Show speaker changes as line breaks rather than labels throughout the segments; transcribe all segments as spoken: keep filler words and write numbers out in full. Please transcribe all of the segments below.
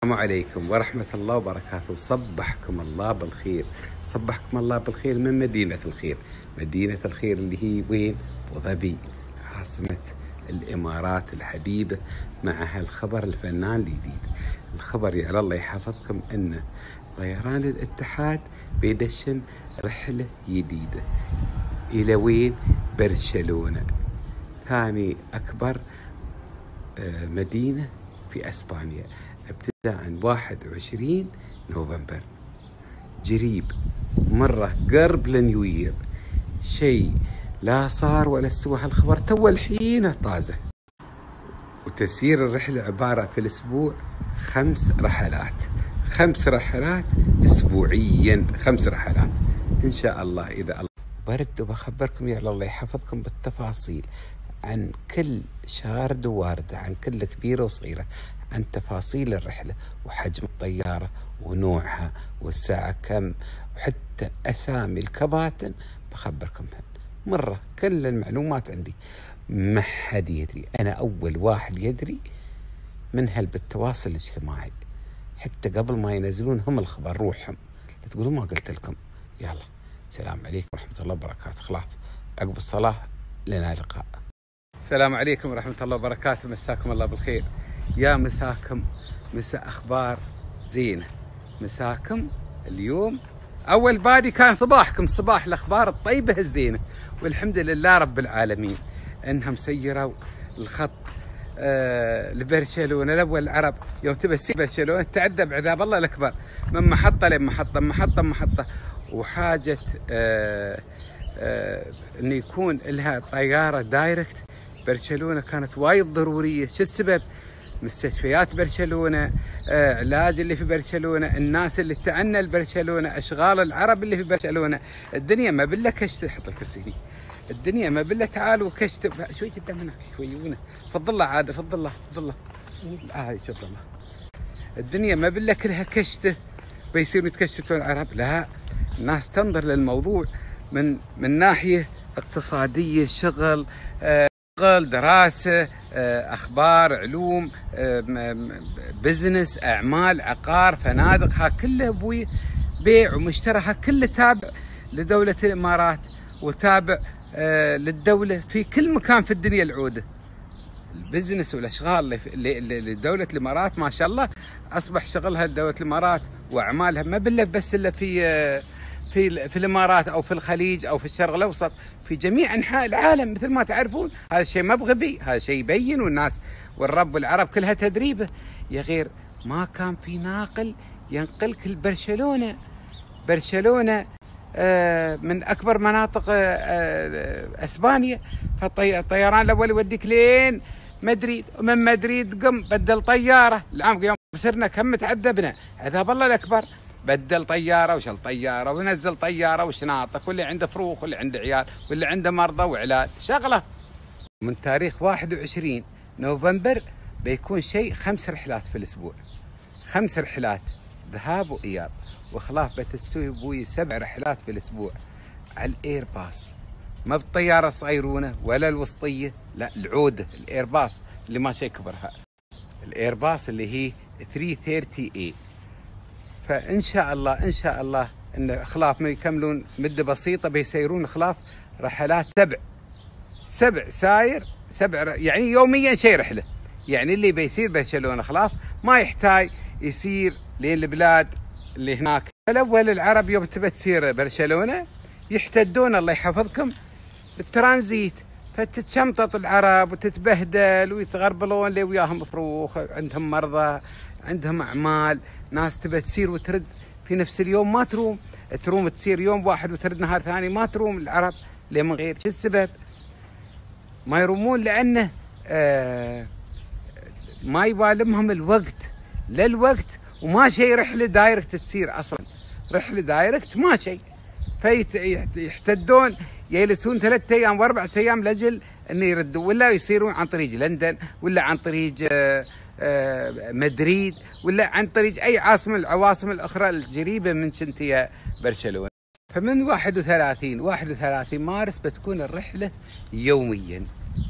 السلام عليكم ورحمة الله وبركاته. صبحكم الله بالخير، صبحكم الله بالخير من مدينة الخير. مدينة الخير اللي هي وين؟ أبو ظبي، عاصمة الإمارات الحبيبة. مع هالخبر الفنان الجديد، الخبر يا الله يحفظكم أن طيران الاتحاد بيدشن رحلة جديدة. إلى وين؟ برشلونة، ثاني أكبر مدينة في أسبانيا، ابتداء واحد وعشرين نوفمبر. قريب مرة قرب لنيوير، شيء لا صار ولا استوى هالخبر، تو الحين طازة. وتسيير الرحلة عبارة في الأسبوع خمس رحلات، خمس رحلات أسبوعيا، خمس رحلات إن شاء الله. إذا الله برد وبخبركم يا الله يحفظكم بالتفاصيل عن كل شارد ووارد، عن كل كبيرة وصغيرة، عن تفاصيل الرحلة وحجم الطيارة ونوعها والساعة كم، وحتى أسامي الكباتن بخبركم هن. مرة كل المعلومات عندي، ما حد يدري، أنا أول واحد يدري من هل بالتواصل الاجتماعي، حتى قبل ما ينزلون هم الخبر روحهم، لا تقولوا ما قلت لكم. يلا السلام عليكم ورحمة الله وبركاته. خلاص عقب الصلاة لنا لقاء. السلام عليكم ورحمة الله وبركاته، مساكم الله بالخير. يا مساكم مساء أخبار زينة، مساكم اليوم أول بادي كان صباحكم صباح الأخبار الطيبة الزينة، والحمد لله رب العالمين أنهم سيروا الخط آه لبرشلونة. الأول العرب يوم تبى تسير برشلونة تعدى بعذاب الله الأكبر من محطة لمحطة، محطة محطة، وحاجة آه آه أن يكون لها طيارة دايركت برشلونة كانت وايد ضرورية. شو السبب؟ مستشفيات برشلونة، آه، علاج اللي في برشلونة، الناس اللي تعنى لبرشلونة، أشغال العرب اللي في برشلونة. الدنيا ما بالله كشت، حط الكرسي هنا. الدنيا ما بالله تعالوا كشت شوي قدام هناك شوي، فضل الله عاد، فضل الله فضل الله آه فضل الله. الدنيا ما بالله كلها كشته بيصيروا يتكشفون العرب، لا، الناس تنظر للموضوع من من ناحية اقتصادية، شغل آه شغل، دراسة، أخبار، علوم، بزنس، أعمال، عقار، فنادق، ها كله أبوي بيع ومشترى، ها كله تابع لدولة الإمارات وتابع للدولة في كل مكان في الدنيا. العودة البزنس والأشغال لدولة الإمارات ما شاء الله أصبح شغلها دولة الإمارات وأعمالها ما بالله بس إلا في في في الامارات او في الخليج او في الشرق الاوسط، في جميع انحاء العالم مثل ما تعرفون. هذا الشيء ما بغبي، هذا شيء يبين، والناس والرب والعرب كلها تدريبه. يا غير ما كان في ناقل ينقلك لبرشلونه. برشلونه من اكبر مناطق اسبانيا، فالطيران الاول يوديك لين مدريد، ومن مدريد قم بدل طياره. العام يوم صرنا كم تعذبنا، عذاب الله الاكبر، بدل طيارة وشل طيارة ونزل طيارة وشناطك، واللي عنده فروخ واللي عنده عيال واللي عنده مرضى وعلاج شغلة. من تاريخ واحد وعشرين نوفمبر بيكون شيء خمس رحلات في الأسبوع، خمس رحلات ذهاب وإياب، وخلاف بتستوي بوي سبع رحلات في الأسبوع على الإيرباص، ما بالطيارة الصغيرونة ولا الوسطية، لا العودة الإيرباص اللي ما شيء كبرها، الإيرباص اللي هي ثلاثمئة وثلاثين إيه. فإن شاء الله إن شاء الله إن خلاف من يكملون مدة بسيطة بيسيرون خلاف رحلات سبع سبع ساير سبع، يعني يوميا شيء رحلة. يعني اللي بيصير برشلونة خلاف ما يحتاج يصير لين البلاد اللي هناك. الأول العرب يوم تبى تصير برشلونة يحتدون الله يحفظكم بالترانزيت، فتتشمطط العرب وتتبهدل ويتغربلون اللي وياهم فروخ، عندهم مرضى، عندهم أعمال، ناس تبى تسير وترد في نفس اليوم ما تروم، تروم تسير يوم واحد وترد نهار ثاني، ما تروم العرب ليه من غير. شو السبب؟ ما يرومون لأنه آه ما يبالمهم الوقت، لا الوقت وما شيء رحلة دايركت تصير أصلا، رحلة دايركت ما شيء، فيحتدون يجلسون ثلاثة أيام وأربعة أيام لأجل أن يردوا، ولا يصيرون عن طريق لندن ولا عن طريق آه مدريد ولا عن طريق أي عاصمة من العواصم الأخرى القريبة من شنتيا برشلونة. فمن واحد وثلاثين واحد وثلاثين مارس بتكون الرحلة يوميا،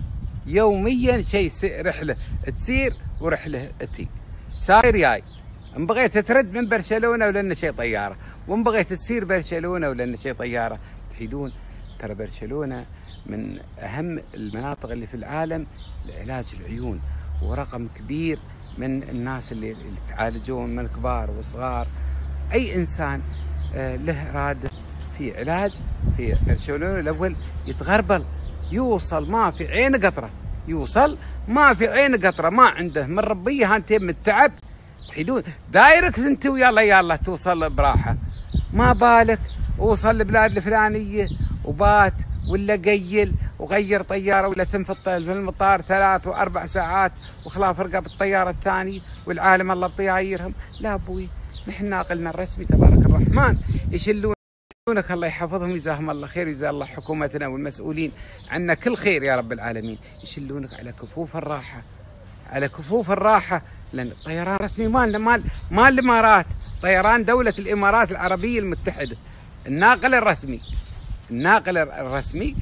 يوميا شيء رحلة تسير ورحلة تي، ساير جاي ان بغيت ترد من برشلونه ولنا شيء طياره، وان بغيت تصير برشلونه ولنا شيء طياره. تحيدون ترى برشلونه من اهم المناطق اللي في العالم لعلاج العيون، ورقم كبير من الناس اللي, اللي يتعالجون من كبار وصغار. اي انسان له اراده في علاج في برشلونه الاول يتغربل، يوصل ما في عين قطره، يوصل ما في عين قطره، ما عنده من ربيه هانتين من التعب. تحيدون دايرك انت ويلا يلا توصل براحه، ما بالك وصل البلاد الفلانيه وبات ولا قيل وغير طياره ولا تنفط في المطار ثلاث واربع ساعات وخلاف رقب الطياره الثانيه والعالم الله بطيايرهم. لا ابوي، نحن ناقلنا الرسمي تبارك الرحمن يشلونك، الله يحفظهم ويجزاهم الله خير، ويجزا الله حكومتنا والمسؤولين عنا كل خير يا رب العالمين. يشلونك على كفوف الراحه، على كفوف الراحه، لان الطيران رسمي مالنا، مال مال الامارات، طيران دوله الامارات العربيه المتحده، الناقل الرسمي، الناقل الرسمي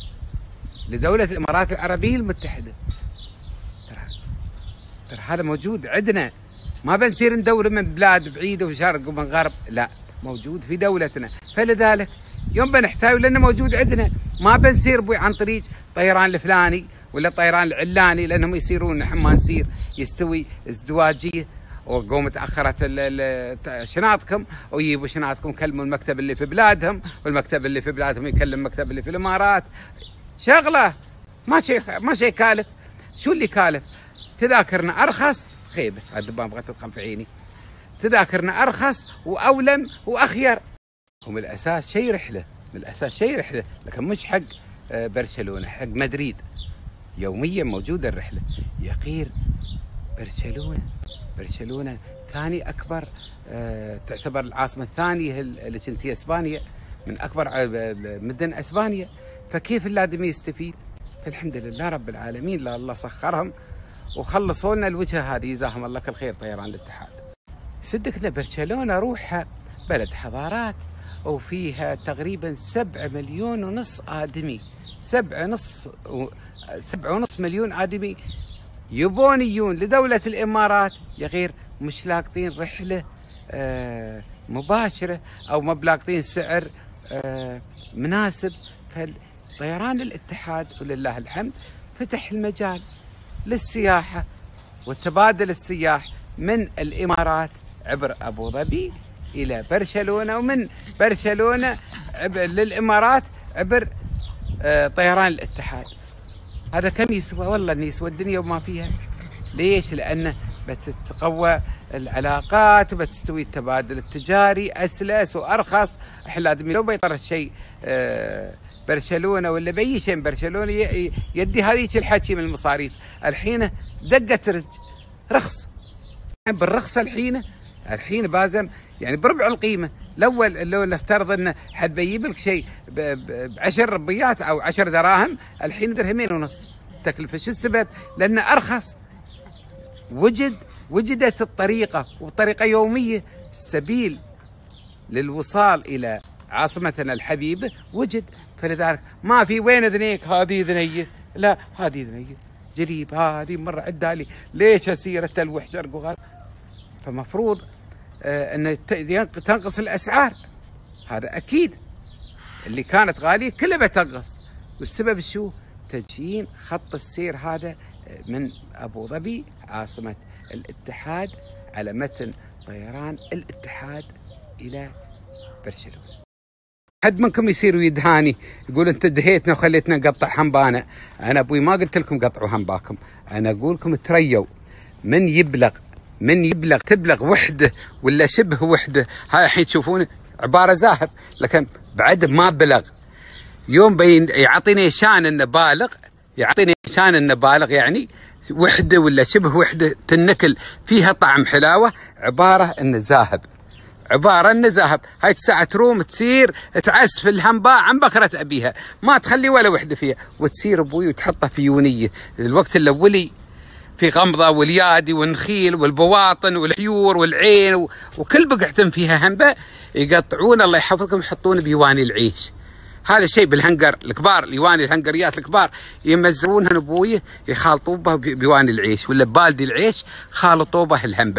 لدوله الامارات العربيه المتحده. ترى ترى هذا موجود عندنا، ما بنصير ندور من بلاد بعيده وشرق ومن غرب، لا، موجود في دولتنا. فلذلك يوم بنحتاج لانه موجود عندنا، ما بنصير بوي عن طريق طيران الفلاني ولا طيران العلاني، لانهم يصيرون نحن ما نصير يستوي ازدواجيه وقوم تاخرت شنطكم ويجيبوا شنطكم، كلموا المكتب اللي في بلادهم والمكتب اللي في بلادهم يكلم المكتب اللي في الامارات. شغله ما شيء ما شيء كالف. شو اللي كالف؟ تذاكرنا ارخص، خيبه الدبان بغت تدخل في عيني. تذاكرنا ارخص واولم واخير. ومن الاساس شيء رحله، من الاساس شيء رحله، لكن مش حق برشلونه، حق مدريد. يوميا موجوده الرحله. يقير برشلونه، برشلونه ثاني اكبر، أه تعتبر العاصمه الثانيه اللي كنت هي اسبانيا، من اكبر مدن اسبانيا. فكيف الادمي يستفيد؟ فالحمد لله رب العالمين، لا الله سخرهم وخلصوا لنا الوجهه هذه، جزاهم الله كل خير طيران الاتحاد. صدقنا برشلونه روحها بلد حضارات، وفيها تقريبا سبعة مليون ونص آدمي، سبعة نص سبعة ونص مليون آدمي يبون يجون لدولة الإمارات، يا غير مش لاقطين رحلة آه مباشرة أو ما بلاقطين سعر آه مناسب. فطيران الاتحاد ولله الحمد فتح المجال للسياحة وتبادل السياح من الإمارات عبر أبو ظبي إلى برشلونة، ومن برشلونة للإمارات عبر طيران الاتحاد. هذا كم يسوى؟ والله إنه يسوى الدنيا وما فيها. ليش؟ لأنه بتتقوى العلاقات وبتستوي التبادل التجاري أسلس وأرخص. إحنا لو بيطرح شيء برشلونة ولا بأي شيء برشلونة يدي هذيك الحكي من المصاريف. الحين دقت رزق رخص بالرخص، الحين الحين بازم يعني بربع القيمه. الاول لو نفترض انه حد بيجيب لك شيء بعشر ربيات او عشر دراهم، الحين درهمين ونص تكلفه. شو السبب؟ لانه ارخص. وجد وجدت الطريقه، وطريقه يوميه، السبيل للوصال الى عاصمتنا الحبيبه وجد. فلذلك ما في وين ذنيك هذه ذنيه، لا هذه ذنيه جريب، هذه مره عدالي ليش اسيره الوحش ارقغال. فمفروض آه ان تنقص الاسعار، هذا اكيد. اللي كانت غاليه كلها بتنقص. والسبب شو؟ تدشين خط السير هذا من ابو ظبي عاصمه الاتحاد على متن طيران الاتحاد الى برشلونه. حد منكم يصيروا يدهاني يقول انت دهيتنا وخليتنا نقطع حنبانا. انا ابوي ما قلت لكم قطعوا حنباكم، انا اقول لكم تريوا. من يبلغ من يبلغ تبلغ وحده ولا شبه وحده، هاي الحين تشوفون عباره زاهر، لكن بعد ما بلغ. يوم بين يعطيني شان انه بالغ، يعطيني شان انه بالغ، يعني وحده ولا شبه وحده تنكل فيها طعم حلاوه، عباره انه زاهب، عباره انه زاهب. هاي الساعه تروم تصير تعسف الهنباء عن بكره ابيها، ما تخلي ولا وحده فيها، وتصير ابوي وتحطها في يونيه. الوقت الاولي في غمضه واليادي والنخيل والبواطن والحيور والعين وكل بقعه فيها هنبه يقطعون الله يحفظكم يحطون بيواني العيش. هذا الشيء بالهنجر الكبار، الايواني الهنجريات الكبار يمزرونها ابويه يخالطوا به بيواني العيش ولا بالدي العيش، خالطوا به الهنبه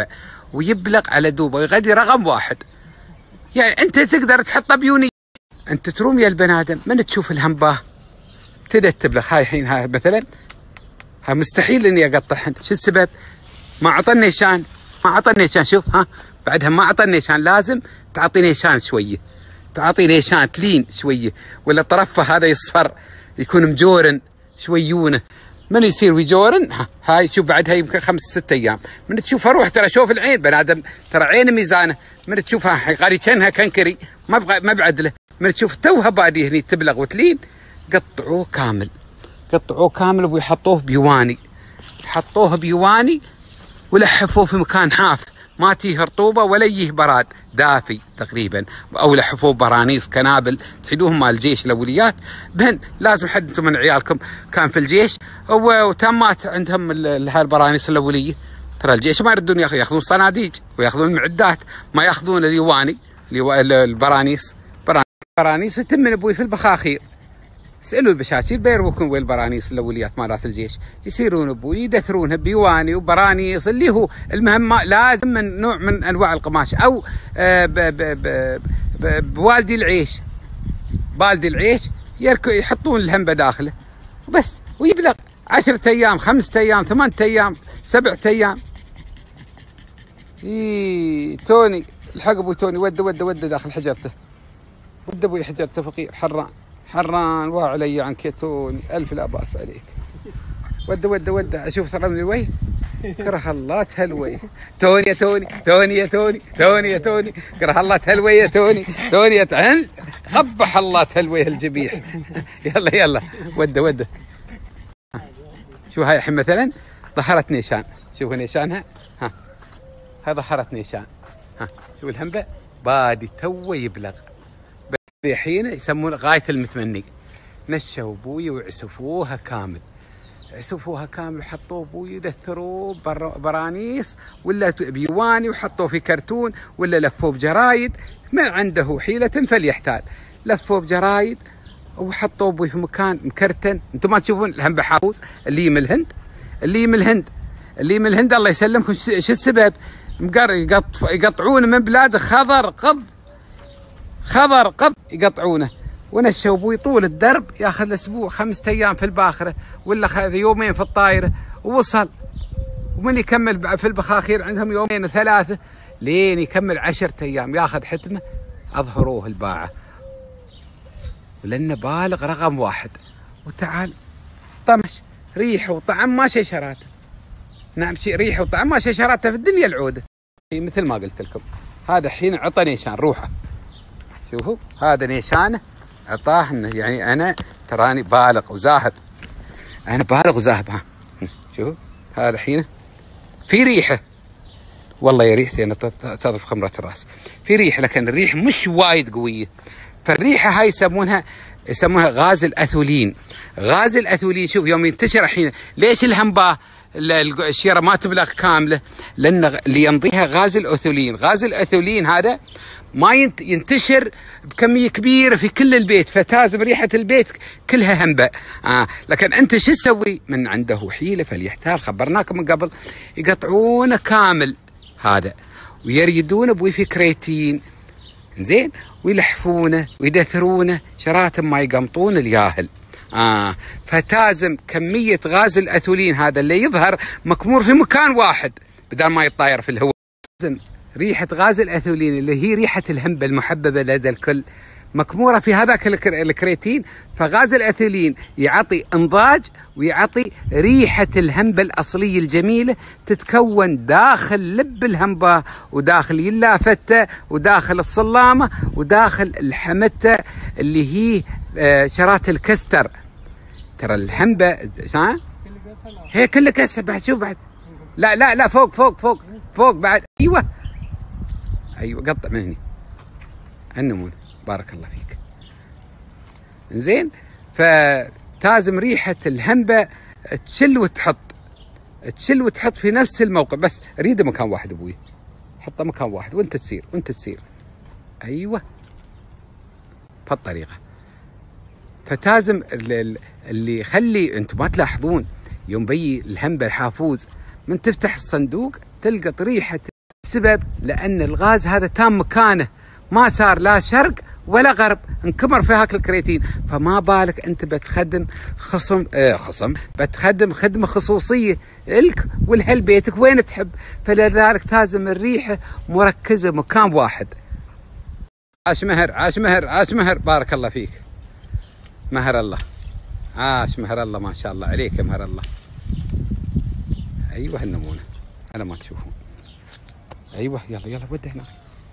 ويبلغ على دوبه ويغذي رقم واحد. يعني انت تقدر تحطه بيوني، انت تروم يا البنادم من تشوف الهمباه ابتدت تبلغ. هاي الحين هاي مثلا ها مستحيل اني اقطعهن. شو السبب؟ ما عطى النيشان، ما عطى النيشان. شوف ها بعدها ما عطى النيشان، لازم تعطي نيشان شويه، تعطي نيشان تلين شويه، ولا طرفه هذا يصفر يكون مجورن شويونه. من يصير ويجورن ها هاي شوف بعدها يمكن خمس ست ايام من تشوفها روح. ترى شوف العين بنادم ترى عين ميزانه، من تشوفها قاري كانها كنكري ما بغى ما بعدله. من تشوف توها بادي هني تبلغ وتلين قطعوه كامل، قطعوه كامل ويحطوه بيواني، حطوه بيواني ولحفوه في مكان حاف ما تيه رطوبه ولا ييه براد دافي تقريبا، او لحفوه برانيس كنابل تحيدوهم مال الجيش الاوليات بهن. لازم حد انتم من عيالكم كان في الجيش وتمات عندهم هالبرانيس الاوليه. ترى الجيش ما يردون ياخذون صناديق وياخذون المعدات، ما ياخذون اليواني البرانيس. برانيس يتم من ابوي في البخاخير. اسالوا البشاشير بيروكم وين البرانيس الاوليات مالات الجيش، يصيرون ابوي يدثرونها بيواني وبرانيس اللي هو المهم لازم من نوع من انواع القماش، او بوالدي العيش، بالدي العيش يحطون الهمبه داخله وبس، ويبلغ عشرة ايام خمسة ايام ثمانية ايام سبعة ايام. اي توني الحق ابوي توني ود ود ود داخل حجرته، ود ابوي حجرته فقير حران حران وعلي عنك يا توني الف لا باس عليك. ود ود ود اشوف ترى من الوجه كره الله تهلوي توني يا توني توني يا توني توني يا توني كره الله تهلوي يا توني توني يا توني قبح الله تهلوي الجبيح. يلا يلا ود ود. شو هاي الحين مثلا ظهرت نيشان، شوفوا نيشانها ها، هاي ظهرت نيشان ها، شوف الهمبه بادي تو يبلغ. الحين يسمون غاية المتمني. نشوا ابوي وعسفوها كامل، عسفوها كامل وحطوه ابوي يدثروه برانيس ولا بيواني وحطوه في كرتون ولا لفوه بجرايد. من عنده حيلة فليحتال، لفوه بجرايد وحطوه ابوي في مكان مكرتن. انتم ما تشوفون الهمبة حافوز اللي من الهند، اللي من الهند، اللي من الهند الله يسلمكم. شو السبب؟ يقطعون من بلاد خضر قض خضر قب يقطعونه. ونشوا ابوي طول الدرب ياخذ له اسبوع خمسة ايام في الباخره ولا خذ يومين في الطايره ووصل. ومن يكمل في البخاخير عندهم يومين ثلاثه لين يكمل عشرة ايام ياخذ حتمه. اظهروه الباعه ولانه بالغ رقم واحد. وتعال طمش ريحه وطعم ما شجراته. نعم شيء ريحه وطعم ما شجراته في الدنيا العوده. مثل ما قلت لكم هذا حين عطى نيشان روحه. شوفوا هذا نيشانه عطاه انه يعني انا تراني بالغ وزاهد، انا بالغ وزاهد. ها شوفوا هذا حين في ريحه، والله يا ريحتي انا تضرب خمره الراس. في ريحه لكن الريح مش وايد قويه. فالريحه هاي يسمونها يسمونها غاز الاثولين. غاز الاثولين شوف يوم ينتشر الحين. ليش الهمباه الشيره ما تبلغ كامله؟ لان اللي يمضيها غاز الاثولين. غاز الاثولين هذا ما ينتشر بكميه كبيره في كل البيت، فتازم ريحه البيت كلها هنبه. آه لكن انت شو تسوي؟ من عنده حيله فليحتال، خبرناكم من قبل. يقطعونه كامل هذا ويريدونه ابوي في كريتين زين، ويلحفونه ويدثرونه شراتم ما يقمطون الياهل. آه فتازم كميه غاز الاثولين هذا اللي يظهر مكمور في مكان واحد بدل ما يتطاير في الهواء. لازم ريحة غاز الأثولين اللي هي ريحة الهمبة المحببة لدى الكل مكمورة في هذاك الكريتين. فغاز الأثولين يعطي انضاج ويعطي ريحة الهمبة الأصلية الجميلة تتكون داخل لب الهمبة وداخل يلافتة وداخل الصلامة وداخل الحمتة اللي هي شرات الكستر. ترى الهمبة ها هي كلها كسر بعد. شوف بعد لا لا لا فوق فوق فوق فوق بعد. ايوه ايوه قطع من هني النمون بارك الله فيك. زين فتازم ريحه الهمبه تشل وتحط تشل وتحط في نفس الموقع. بس اريده مكان واحد ابوي، حطه مكان واحد وانت تسير وانت تسير. ايوه بهالطريقه. فتازم اللي يخلي انتم ما تلاحظون يوم بي الهمبه الحافوز من تفتح الصندوق تلقط ريحه السبب لأن الغاز هذا تام مكانه، ما صار لا شرق ولا غرب، انكمر في هاك الكرياتين. فما بالك انت بتخدم خصم اه خصم بتخدم خدمه خصوصيه لك ولهل بيتك وين تحب. فلذلك لازم الريحه مركزه مكان واحد. عاش مهر، عاش مهر، عاش مهر، بارك الله فيك مهر الله، عاش مهر الله، ما شاء الله عليك يا مهر الله. ايوه النمونه على ما تشوفون. ايوه يلا يلا ود هنا.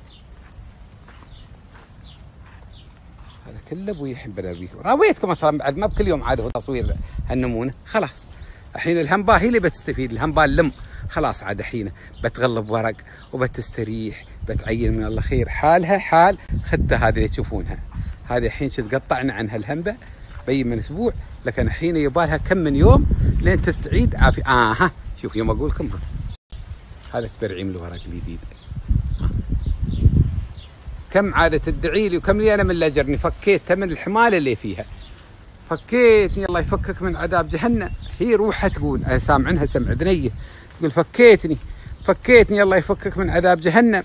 هذا كله ابوي يحب ابوي. راويتكم اصلا بعد ما بكل يوم عاد هو تصوير هالنمونه. خلاص الحين الهمبا هي اللي بتستفيد، الهمبا اللم خلاص عاد الحين بتغلب ورق وبتستريح، بتعين من الله خير. حالها حال خده هذه اللي تشوفونها، هذه الحين قطعنا عنها الهمبه بين من اسبوع، لكن الحين يبالها كم من يوم لين تستعيد عافيه. اه ها شوف يوم اقول لكم هذا تبرعي من الورق الجديد. كم عادة تدعي لي وكم لي انا من الاجر فكيتها من الحماله اللي فيها. فكيتني الله يفكك من عذاب جهنم. هي روحها تقول، انا سامعنها سمع اذنيه تقول فكيتني فكيتني الله يفكك من عذاب جهنم،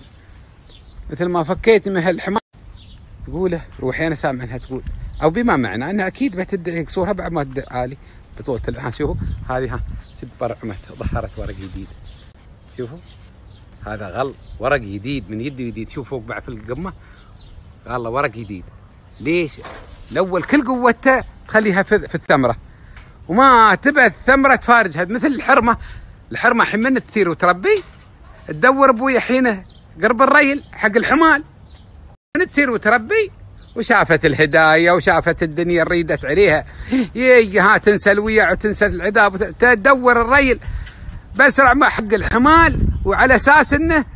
مثل ما فكيتني من هالحماله تقوله روحي. انا سامعنها تقول، او بما معنى انها اكيد بتدعي قصورها بعد ما تدعي لي بطولة الان. شوفوا هذه ها برعمت ظهرت ورق جديد، شوفوا هذا غل ورق جديد من يده جديد. شوفوا فوق بعد في القمه والله ورق جديد. ليش؟ الاول كل قوته تخليها في, في الثمره وما تبى الثمره تفارجها، مثل الحرمه. الحرمه حين من تصير وتربي تدور ابويا حينه قرب الريل حق الحمال، من تصير وتربي وشافت الهدايا وشافت الدنيا ريدت عليها، يي ها تنسى الويع وتنسى العذاب تدور الريل بسرع ما حق الحمال، وعلى اساس انه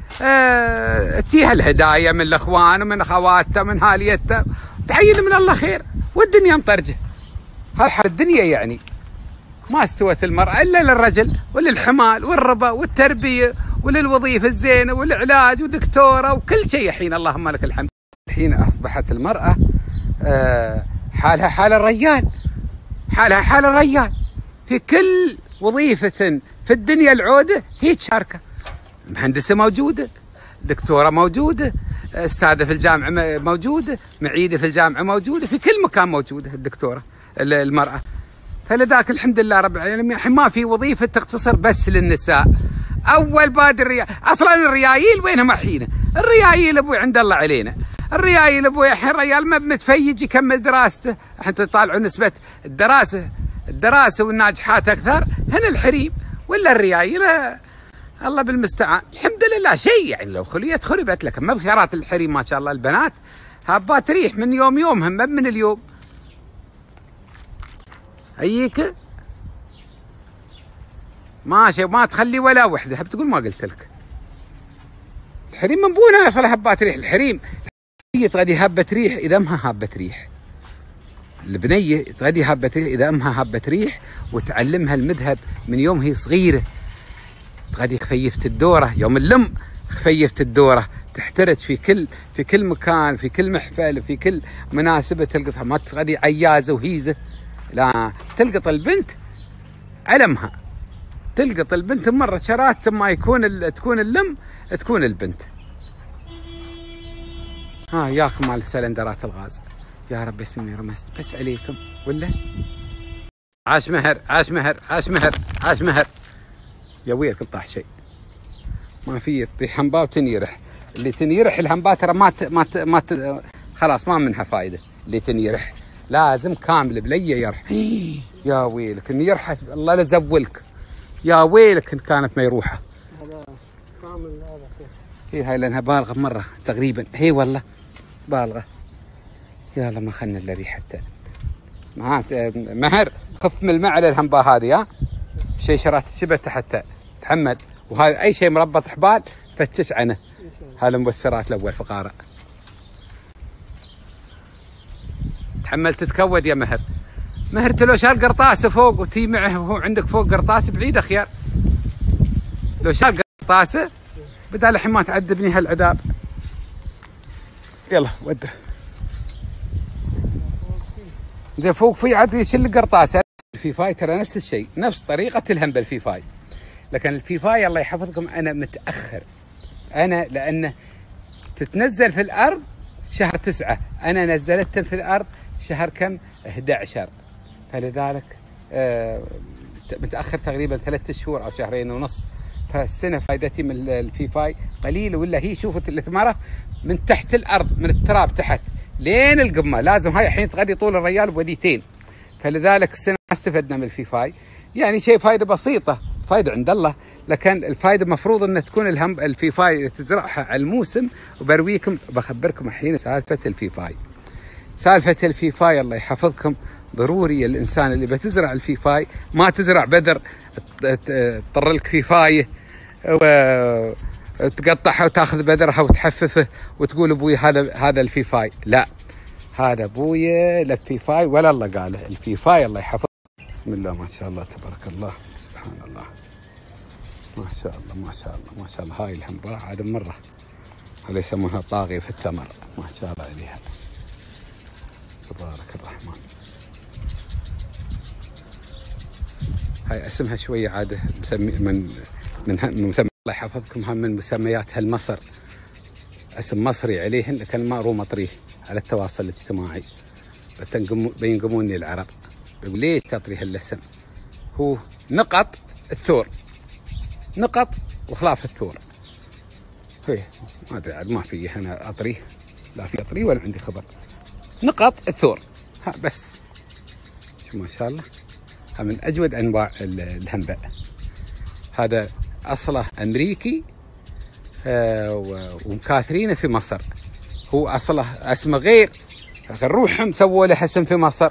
اه تيها الهدايا من الاخوان ومن اخواته من هاليته، تعين من الله خير والدنيا مطرجه. هذا حال الدنيا يعني. ما استوت المرأة الا للرجل وللحمال والربا والتربيه وللوظيفه الزينه والعلاج ودكتوره وكل شيء. الحين اللهم لك الحمد، الحين اصبحت المرأة اه حالها حال الرجال، حالها حال الرجال في كل وظيفة في الدنيا العودة هي تشاركه. مهندسة موجودة، دكتورة موجودة، استاذة في الجامعة موجودة، معيدة في الجامعة موجودة، في كل مكان موجودة الدكتورة المرأة. فلذلك الحمد لله رب العالمين الحين ما في وظيفة تقتصر بس للنساء. أول بادر الرياء أصلا الريايل وينهم الحين؟ الريايل أبوي عند الله علينا، الريايل أبوي الحين الريال ما متفيج يكمل دراسته. الحين تطالعوا نسبة الدراسة الدراسة والناجحات أكثر هنا الحريم ولا الريايل. الله بالمستعان. الحمد لله شيء يعني لو خليت خربت، لكن ما بخيرات الحريم ما شاء الله. البنات هابات ريح من يوم يومهم ما من اليوم. أيك ماشي ما تخلي ولا وحدة بتقول ما قلت لك. الحريم من بونها يصل هبات ريح. الحريم تغدي هبة ريح إذا أمها هبة ريح. البنية تغدي هبة ريح إذا أمها هبة ريح وتعلمها المذهب من يوم هي صغيرة. تغدي خفيفة الدورة يوم اللم، خفيفة الدورة تحترج في كل في كل مكان، في كل محفل، في كل مناسبة تلقطها. ما تغدي عيازة وهيزة، لا تلقط البنت علمها، تلقط البنت مرة شرات ما يكون تكون اللم تكون البنت. ها ياكم مال سلندرات الغاز يا رب اسمي رمست بس عليكم ولا. عاش مهر، عاش مهر، عاش مهر، عاش مهر. يا ويلك طاح شيء ما في يطيح همبا وتنيرح. اللي تنيرح الهمبا ترى ما ت... ما ت... ما ت... خلاص ما منها فايده. اللي تنيرح لازم كامل بليه يرح. يا ويلك ان يرحت الله لا زولك. يا ويلك ان كانت ما يروحه. هذا كامل هذا. هي هاي لانها بالغه مره تقريبا. هي والله بالغه. يلا ما خلنا الا ريحتها. مهر خف من الماء على الهمبا هذه. ها شيء شرات شبته حتى تحمل. وهذا اي شيء مربط حبال فتش عنه. هالمبسرات الاول فقاره. تحمل تتكود يا مهر. مهر لو شال قرطاسه فوق وتي معه وهو عندك فوق قرطاسه بعيد خيار. لو شال قرطاسه بدال الحين ما تعذبني هالعذاب. يلا وده. زين فوق في عاد يشيل قرطاسه. الفيفاي ترى نفس الشيء، نفس طريقه الهم بالفيفاي، لكن الفيفاي الله يحفظكم انا متاخر انا لانه تتنزل في الارض شهر تسعة، انا نزلتها في الارض شهر كم؟ احد عشر، فلذلك آه متاخر تقريبا ثلاثة شهور او شهرين ونص. فالسنه فائدتي من الفيفاي قليله، ولا هي شوفت الثمره من تحت الارض، من التراب تحت لين القمه، لازم هاي الحين تغذي طول الريال بوديتين. فلذلك السنه ما استفدنا من الفيفاي، يعني شيء فائده بسيطه، فائده عند الله، لكن الفائده مفروض ان تكون الهم الفيفاي تزرعها على الموسم. وبرويكم بخبركم الحين سالفه الفيفاي. سالفه الفيفاي الله يحفظكم، ضروري الانسان اللي بتزرع الفيفاي ما تزرع بذر تطر لك فيفايه وتقطعها وتاخذ بذرها وتحففه وتقول ابوي هذا هذا الفيفاي. لا، هذا ابوي لا فيفاي ولا الله قاله. الفيفاي الله يحفظ. بسم الله ما شاء الله تبارك الله، سبحان الله، ما شاء الله ما شاء الله ما شاء الله. هاي الحنباء عاد مره هذا يسمونها طاغيه في الثمر، ما شاء الله عليها تبارك الرحمن. هاي اسمها شويه عاده مسمي من من مسمى الله يحفظكم، هم من مسميات هالمصر، اسم مصري عليهن لكن ما روم اطريه على التواصل الاجتماعي. بينقموني العرب بيقول ليش تطري هالاسم؟ هو نقط الثور، نقط وخلاف الثور. هي ما ادري عاد ما في انا اطريه، لا في اطريه ولا عندي خبر. نقط الثور ها بس. شو ما شاء الله، من اجود انواع الهنباء. هذا اصله امريكي آه ومكاثرينه في مصر. هو اصله اسمه غير، لكن روحهم سووا له اسم في مصر،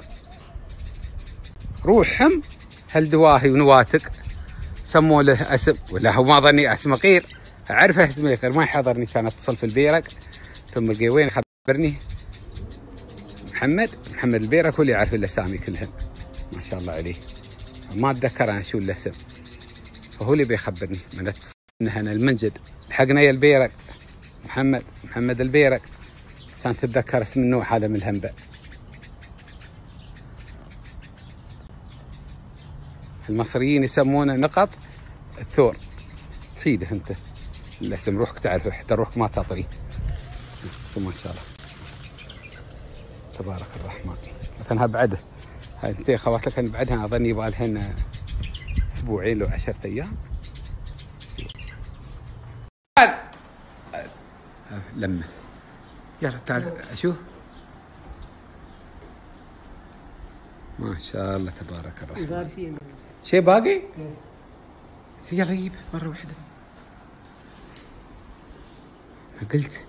روحهم هالدواهي ونواتق سموا له اسم، ولا هو ما ظني اسمه غير، اعرفه اسمه غير ما يحضرني. كان اتصل في البيرق ثم القيوين خبرني محمد محمد البيرق هو اللي يعرف الاسامي كلهم ما شاء الله عليه، ما اتذكر انا شو الاسم، فهو اللي بيخبرني. من اتصل انا المنجد لحقنا يا البيرق محمد محمد البيرق، كان تتذكر اسم النوع هذا من الهنباء. المصريين يسمونه نقط الثور. تحيده انت الاسم، روحك تعرفه حتى روحك ما تطري. ما شاء الله تبارك الرحمن. لكنها بعده هاي انت خوات لكن بعدها اظن يبغى لهن اسبوعين لو عشرة ايام. لما يلا تعال اشوف. ما شاء الله تبارك الرحمن. شيء باقي؟ يلا جيب مرة واحدة. قلت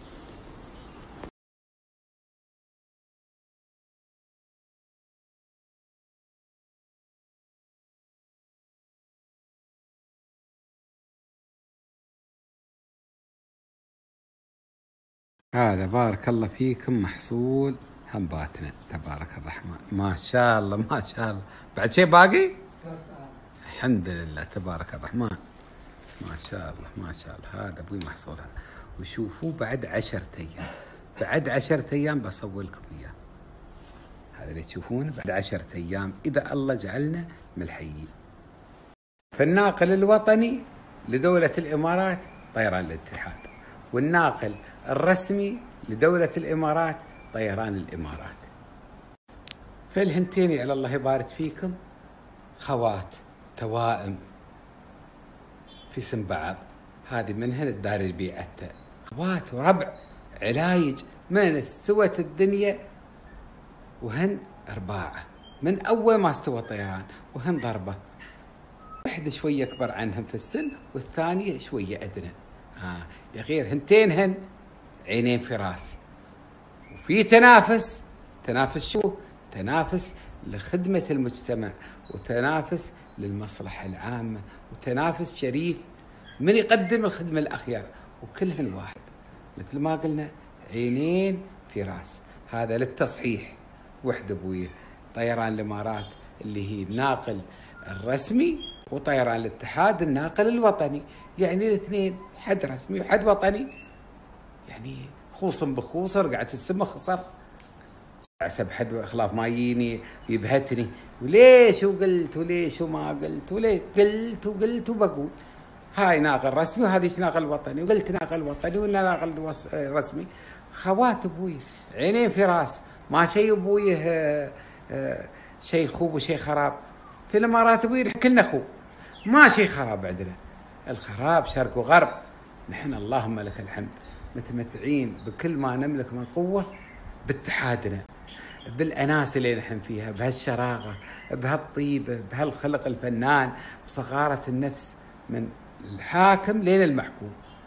هذا بارك الله فيكم محصول هنباتنا تبارك الرحمن. ما شاء الله ما شاء الله. بعد شيء باقي؟ الحمد لله تبارك الرحمن. ما شاء الله ما شاء الله. هذا ابوي محصولها. وشوفوا بعد عشرة ايام، بعد عشرة ايام بصور لكم اياه. هذا اللي تشوفونه بعد عشرة ايام اذا الله جعلنا من الحيين. فالناقل الوطني لدولة الامارات طيران الاتحاد، والناقل الرسمي لدولة الامارات طيران الامارات. فالهنتين على الله يبارك فيكم خوات توائم في سن بعض. هذه منهن الدار بيعتها خوات وربع علايج من استوت الدنيا وهن أرباعة من أول ما استوى الطيران وهن ضربة. واحدة شوية أكبر عنهم في السن والثانية شوية أدنى. آه يا غير هنتين هن عينين في راس. وفي تنافس، تنافس شو؟ تنافس لخدمة المجتمع وتنافس للمصلحة العامة وتنافس شريف من يقدم الخدمة الأخير وكلهن واحد. مثل ما قلنا عينين في راس. هذا للتصحيح. وحدة ابويا طيران الإمارات اللي هي الناقل الرسمي، وطيران الاتحاد الناقل الوطني. يعني الاثنين حد رسمي وحد وطني، يعني خوص بخوص رقعت السما خسر. حسب حد خلاف ما يجيني يبهتني وليش وقلت وليش وما قلت وليش قلت وقلت وبقول. هاي ناقل رسمي وهذيك ناقل وطني، وقلت ناقل وطني ولا ناقل رسمي. خوات ابوي عينين في راس، ما شيء ابوي شيء خوب وشيء خراب. في الامارات ابوي كلنا خوب، ما شيء خراب عندنا. الخراب شرق وغرب. نحن اللهم لك الحمد متمتعين بكل ما نملك من قوه باتحادنا، بالاناس اللي نحن فيها، بهالشراغه، بهالطيبه، بهالخلق الفنان، بصغاره النفس من الحاكم لين المحكوم.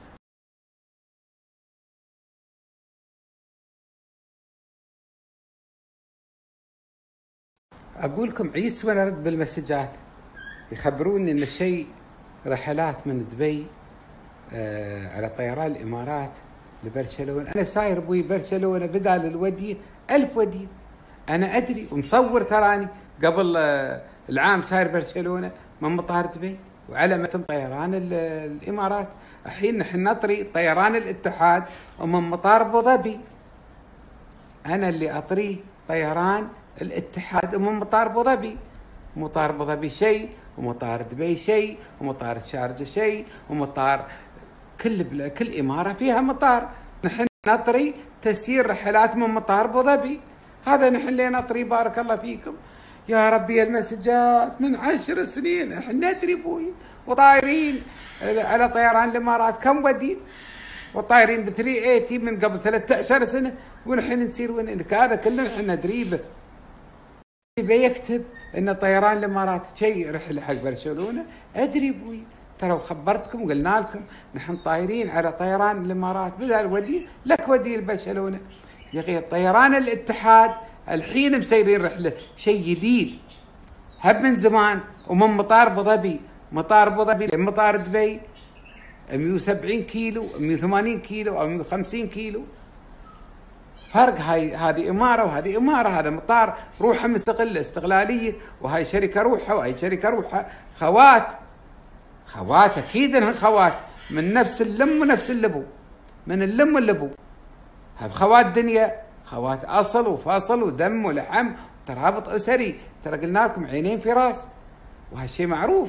اقول لكم عيس وانا ارد بالمسجات يخبروني ان شيء رحلات من دبي آه على طيران الامارات لبرشلونه. انا ساير ابوي برشلونه بدال الوديه ألف وديه. انا ادري ومصور تراني قبل آه العام ساير برشلونه من مطار دبي وعلى متن طيران الامارات. الحين نحن نطري طيران الاتحاد ومن مطار ابو ظبي. انا اللي اطري طيران الاتحاد ومن مطار ابو ظبي. مطار ابو ظبي شيء، ومطار دبي شيء، ومطار الشارجه شيء، ومطار كل بلا كل اماره فيها مطار. نحن نطري تسيير رحلات من مطار ابو ظبي. هذا نحن اللي نطري. بارك الله فيكم يا ربي. المسجات من عشر سنين احنا ندري ابوي وطايرين على طيران الامارات كم ودين، وطايرين ب ثلاثمية وثمانين من قبل ثلاثة عشر سنه، ونحن نسير وين. هذا كله نحن ندري به. بيكتب ان طيران الامارات شيء رحله حق برشلونه. ادري ابوي ترى وخبرتكم وقلنا لكم نحن طايرين على طيران الامارات بدل ودي لك ودي لبرشلونه. يا اخي طيران الاتحاد الحين مسيرين رحله شيء جديد هب من زمان، ومن مطار ابو ظبي مطار ابو ظبي لمطار دبي مئة وسبعين كيلو مئة وثمانين كيلو او مئة وخمسين كيلو فرق. هاي هذه اماره وهذه اماره. هذا مطار روحه مستقله استقلاليه، وهاي شركه روحها وهاي شركه روحها. خوات خوات اكيد انهم خوات من نفس اللم ونفس اللبو، من اللم واللبو. هذا خوات دنيا، خوات اصل وفاصل ودم ولحم وترابط اسري. ترى قلنا لكم عينين في راس، وهالشيء معروف.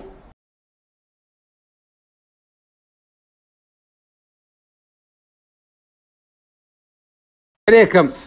عليكم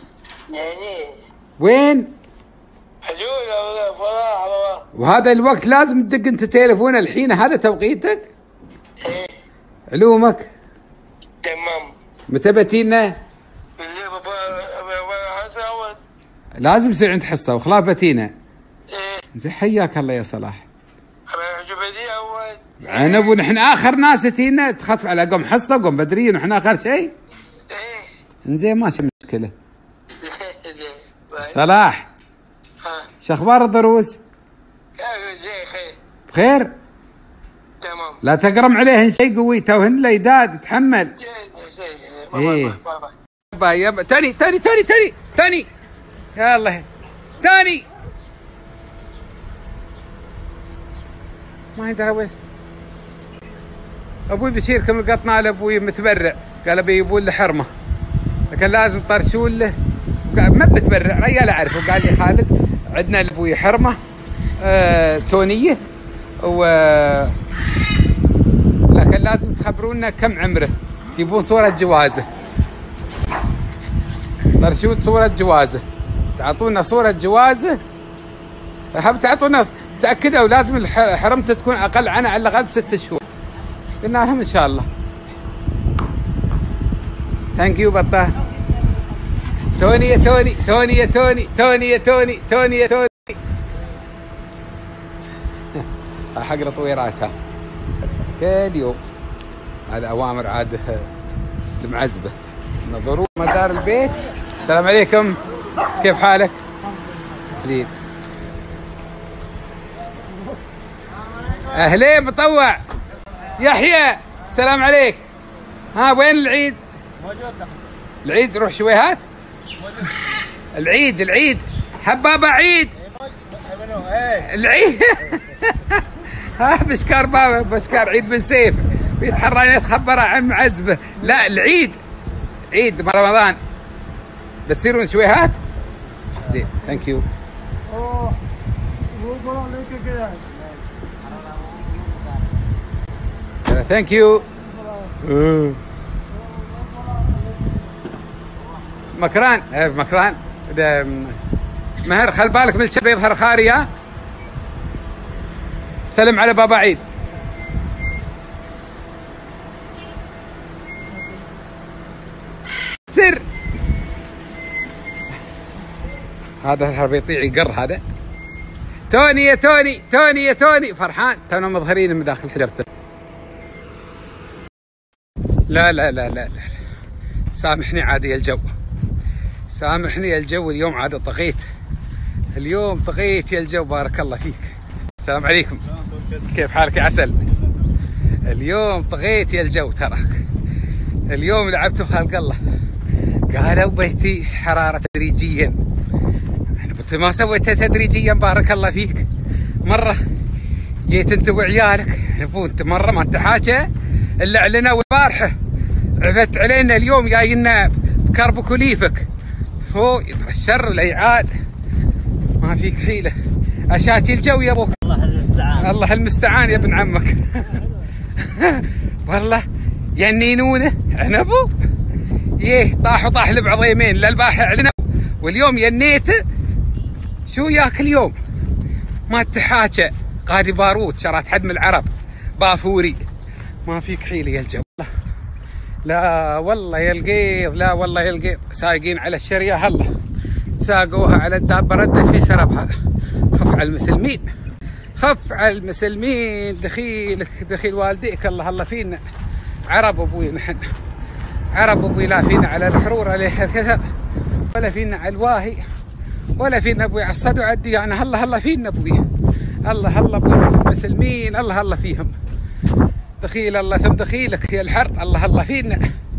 وين؟
حجوله فراح.
وهذا الوقت لازم تدق انت تليفون الحين، هذا توقيتك؟
ايه
علومك
تمام.
متى بتينا؟
بالليل بابا حصه اول
لازم يصير عند حصه وخلاص بتينا.
ايه
زين حياك الله يا صلاح.
حجوبتي اول
عنب ونحن اخر ناس تينا تخطف على قوم حصه وقوم بدريه ونحن اخر شيء.
ايه
زين ماشي مشكله.
زين
صلاح
ها
شو اخبار الدروس؟
زين خير
بخير؟
تمام.
لا تقرم عليهن شيء قوي توهن الايداد تحمل. ايه باي يابا. تاني تاني تاني تاني تاني يلا تاني. ما يدري وين ابوي. بشير كم القطنا لابوي متبرع، قال ابي يبون له حرمه، لكن لازم طرشون له. ما بتبرع ريال اعرفه. قال لي خالد عندنا لابوي حرمه آه تونيه و لكن لازم تخبرونا كم عمره، تجيبون صوره جوازه، طرشون صوره جوازه، تعطونا صوره جوازه. حاب تعطونا تاكدوا لازم حرمته تكون اقل عنها على الاقل ست شهور. قلنا لهم ان شاء الله. ثانك يو بطه. توني يا توني توني يا توني توني يا توني توني يا توني. حق تطويراتها كل يوم. هذا اوامر عاد المعزبه. نظروا مدار البيت. السلام عليكم، كيف حالك؟ حبيب اهلين مطوع يحيى السلام عليك. ها وين العيد؟
موجود.
العيد روح شويهات. العيد العيد حبابه عيد العيد. ها بشكار بابا بشكار عيد بن سيف بيتحرى يتخبر عن معزبه. لا العيد عيد رمضان. بتصيرون شويهات؟ زين ثانك يو. هلا ثانك يو. مكران مكران مهر، خل بالك من الشب يظهر خاري. ها سلم على بابا عيد. سر هذا بيطيع يقر. هذا توني يا توني توني يا توني فرحان، تونا مظهرين من داخل حجرته. لا لا لا لا لا سامحني عاد يا الجو، سامحني يا الجو، اليوم عاد طغيت، اليوم طغيت يا الجو. بارك الله فيك. السلام عليكم، كيف حالك يا عسل؟ اليوم طغيت يا الجو تراك، اليوم لعبت بخلق الله. قالوا بيتي حرارة تدريجيا، انا قلت ما سويتها تدريجيا. بارك الله فيك. مرة جيت انت وعيالك، ابو انت مرة ما تحاجى الا علينا، والبارحة عفت علينا، اليوم جاينا بكربكوليفك فوق الشر والعياد، ما فيك حيلة. اشاشي الجو يا ابوك.
الله المستعان،
الله المستعان يا ابن عمك. والله ينينونه عنبو يه طاحوا طاح لبعضيمين، لا البارحة علنا واليوم ينيته. شو ياكل اليوم؟ ما تحاكى قادي باروت شرات حد من العرب بافوري، ما فيك حيلة يا الجو. لا والله يا القيض، لا والله يا القيض، سايقين على الشرية هلا ساقوها على الدابة ردت في سرب. هذا خف على المسلمين، خف على المسلمين. دخيلك دخيل والديك. الله الله فينا عرب ابوي، نحن عرب ابوي، لا فينا على الحرور عليه الكثر، ولا فينا على الواهي، ولا فينا ابوي على الصد وعلى الديانة. هلا هلا فينا ابوي، الله الله ابوي في المسلمين، الله الله فيهم. دخيل الله ثم دخيلك يا الحر، الله الله فينا.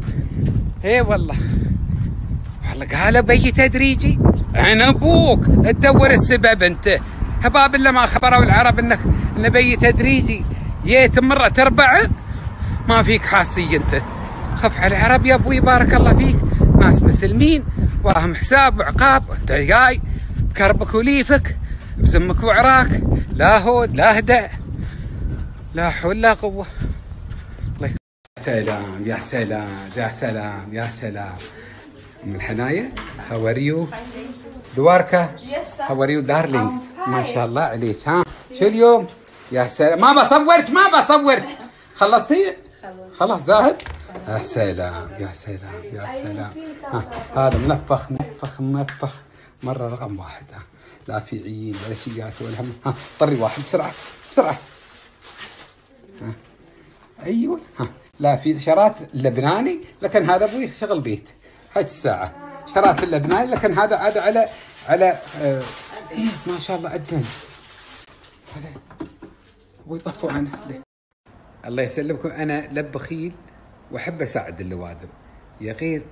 اي والله والله قال بي تدريجي. انا ابوك تدور السبب انت، هباب الا ما خبروا العرب انك انه بي تدريجي. جيت مره تربع ما فيك حاسي انت. خف على العرب يا ابوي، بارك الله فيك، ناس مسلمين وراهم حساب وعقاب. انت جاي بكربك وليفك بزمك وعراك، لا هود لا هدى لا حول لا قوه. الله يك... سلام يا سلام يا سلام يا سلام. ام الحنايه هاو ار يو دواركا، هاو ار يو دارلينج. ما شاء الله عليك. ها شو اليوم؟ يا سلام، ما بصورت ما بصورت. خلصتي؟ خلاص زاهد. يا سلام يا سلام يا سلام. ها هذا منفخ منفخ منفخ مره رقم واحد. ها لا في عيين ولا شيات ولا هم. ها طري واحد بسرعه بسرعه. ها ايوه. ها لا في شرات اللبناني، لكن هذا ابوي شغل بيت هاي الساعه. شرات اللبناني، لكن هذا عاد على على آه إيه ما شاء الله أدن. هذا ابوي طفوا عنه. الله يسلمكم. انا لا بخيل واحب اساعد اللوادم يا غير.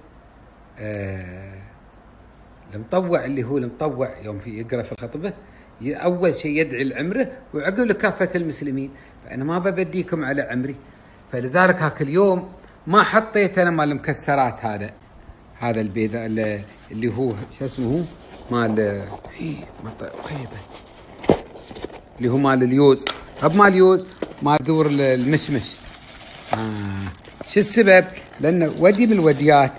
آه المطوع اللي هو المطوع يوم في يقرا في الخطبه اول شيء يدعي لعمره وعقب لكافه المسلمين. فانا ما ببديكم على عمري، فلذلك هاك اليوم ما حطيت انا مال المكسرات. هذا هذا البيض اللي هو شو اسمه هو مال خيبه، اللي هو مال اليوز، هب مال اليوز ما دور المشمش. آه. شو السبب؟ لأن ودي من الوديات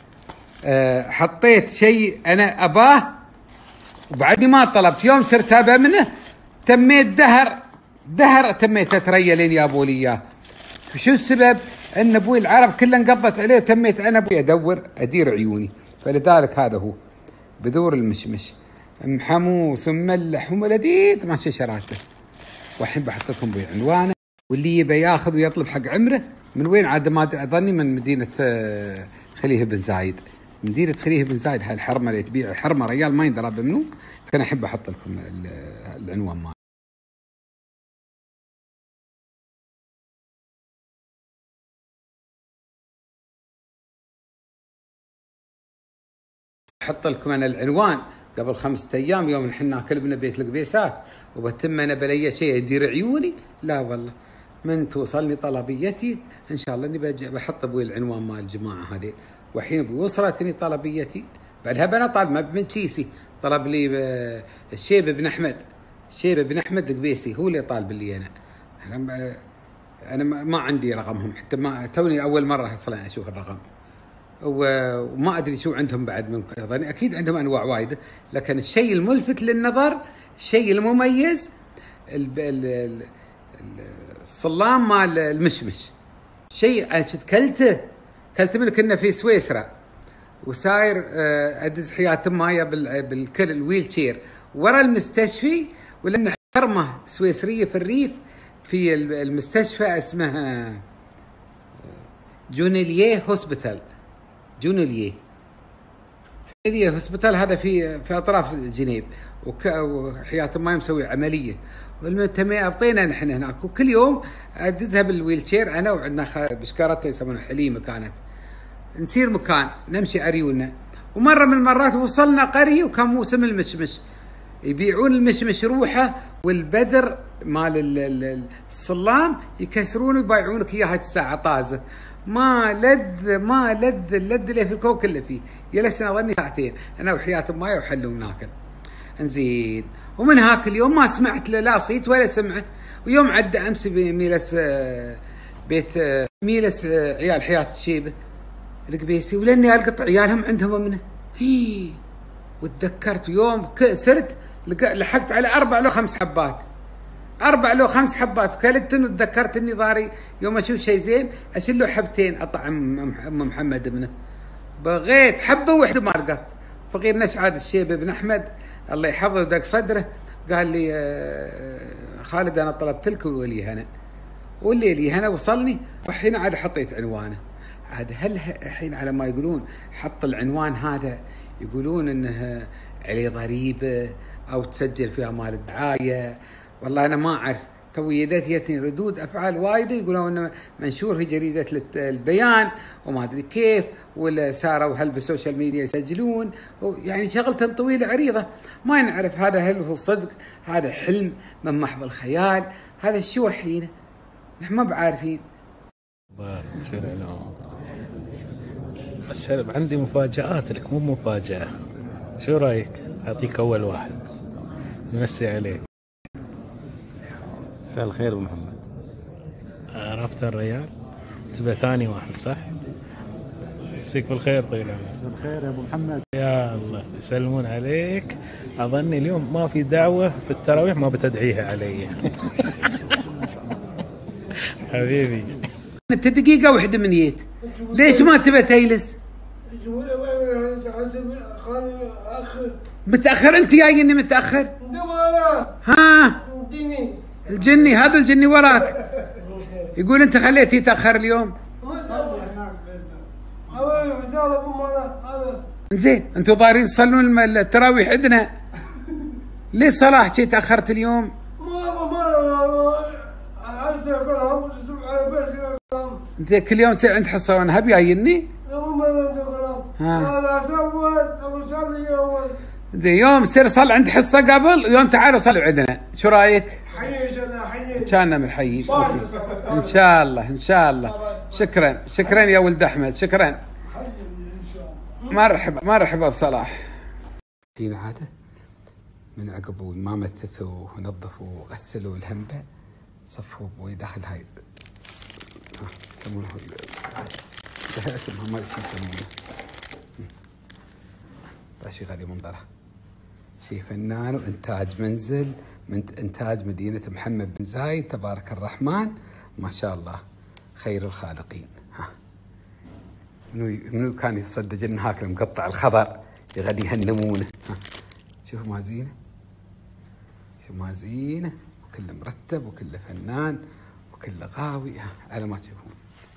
آه حطيت شيء أنا أباه وبعدني ما طلبت، يوم صرت أبى منه تميت دهر دهر تميت أتريا لين جابوا لي إياه. شو السبب؟ أن أبوي العرب كلها انقضت عليه وتميت أنا أبوي أدور أدير عيوني، فلذلك هذا هو بدور المشمش محموس مملح وملديد ما شراته. والحين بحط لكم بعنوانه، واللي يبي ياخذ ويطلب حق عمره من وين عاد ما اظني من مدينه خليه بن زايد، مدينه خليه بن زايد. هاي الحرمه اللي تبيع حرمه ريال ما يندرى منه، فانا احب احط لكم العنوان ماله. احط لكم انا العنوان قبل خمسة ايام يوم نحن ناكل بنا بيت القبيسات وبتم انا بلي شيء يدير عيوني. لا والله من توصلني طلبيتي ان شاء الله اني بحط ابوي العنوان مال الجماعه هذه. وحين ابوي وصلتني طلبيتي بعدها انا طالب ما من كيسي، طلب لي الشيبه بن احمد، الشيبه بن احمد القبيسي هو اللي طالب لي انا. انا انا ما عندي رقمهم حتى، ما توني اول مره اصلا اشوف الرقم، وما ادري شو عندهم بعد من ايضا. اكيد عندهم انواع وايده، لكن الشيء الملفت للنظر، الشيء المميز الصلام مال المشمش. شيء انا كنت كلته كلت منه، كنا في سويسرا وساير ادز حياه مايا بالكل الويل تشير ورا المستشفى، ولان حرمه سويسريه في الريف في المستشفى اسمها جونيليه هوسبيتال. جونيليه جونيليه هوسبيتال هذا في في اطراف جنيف، وحياه مايا مسوي عمليه، والمتمي ابطينا نحن هناك، وكل يوم ادزها بالويل تشير انا وعندنا بشكارته يسمونها حليمه كانت، نسير مكان نمشي عريولنا. ومره من المرات وصلنا قريه وكان موسم المشمش، يبيعون المشمش روحه والبدر مال الصلام يكسرونه ويبيعونك اياها الساعه طازه. ما لذ ما لذ اللذ اللي في الكون كله فيه. جلسنا ظني ساعتين انا وحياه مايا وحلو ناكل. انزين، ومن هاك اليوم ما سمعت لا صيت ولا سمعه. ويوم عدى امس بميلس بيت ميلس عيال حياه الشيبه القبيسي، ولاني القط عيالهم عندهم منه. هي وتذكرت يوم سرت لحقت على اربع لو خمس حبات، اربع لو خمس حبات كلتن، وتذكرت اني ضاري يوم اشوف شيء زين اشيل له حبتين اطعم ام محمد منه. بغيت حبه واحده ما رقت. فقير نشعاد الشيبه بن احمد الله يحفظه ودق صدره قال لي خالد انا طلبت لك ولي هنا، واللي لي هنا وصلني، والحين عاد حطيت عنوانه. عاد هل الحين على ما يقولون حط العنوان هذا يقولون انه عليه ضريبه او تسجل فيها مال الدعايه؟ والله انا ما اعرف. توي جتني ردود افعال وايده يقولون انه منشور في جريده البيان وما ادري كيف، ولا ساروا هل بالسوشيال ميديا يسجلون، يعني شغلة طويله عريضه ما نعرف هذا هل هو صدق، هذا حلم من محض الخيال، هذا شو الحين نحن ما بعارفين.
بس عندي مفاجآت لك، مو مفاجأة. شو رايك اعطيك اول واحد؟ نمسي عليك.
مساء الخير ابو محمد.
عرفت الريال؟ تبقى ثاني واحد صح؟ مسيك بالخير طويل العمر.
مساء الخير يا ابو محمد.
يا الله يسلمون عليك. اظني اليوم ما في دعوة في التراويح ما بتدعيها علي. حبيبي
انت دقيقة واحدة من ييت، ليش ما تبى تجلس؟ متأخر انت جايني متأخر؟ ها الجني هذا الجني وراك يقول انت خليته يتأخر اليوم. زين انتوا ضارين تصلون التراويح عندنا، ليش صلاح شي تأخرت اليوم؟ انت كل يوم تصير عند حصه وانا هبي جايني؟ ها زين يوم سير صل عند حصه قبل، يوم تعالوا صلوا عندنا، شو رايك؟ كاننا بنحييك ان شاء الله ان شاء الله. شكرا شكرا يا ولد احمد، شكرا. مرحبا مرحبا بصلاح. هنا عاده من عقب ما مثثوا ونظفوا وغسلوا الهنبه صفوا بوي داخل هاي يسمونه اسمها ما ادري شو يسمونه، شيء غالي منظره، شيء فنان وانتاج منزل من انتاج مدينه محمد بن زايد تبارك الرحمن ما شاء الله خير الخالقين. ها منو منو كان يصدق لنا هاك المقطع الخضر يغدي يهنمونه. ها شوفوا ما زينه، شوفوا ما زينه، وكله مرتب وكله فنان وكله قاوي على ما تشوفون.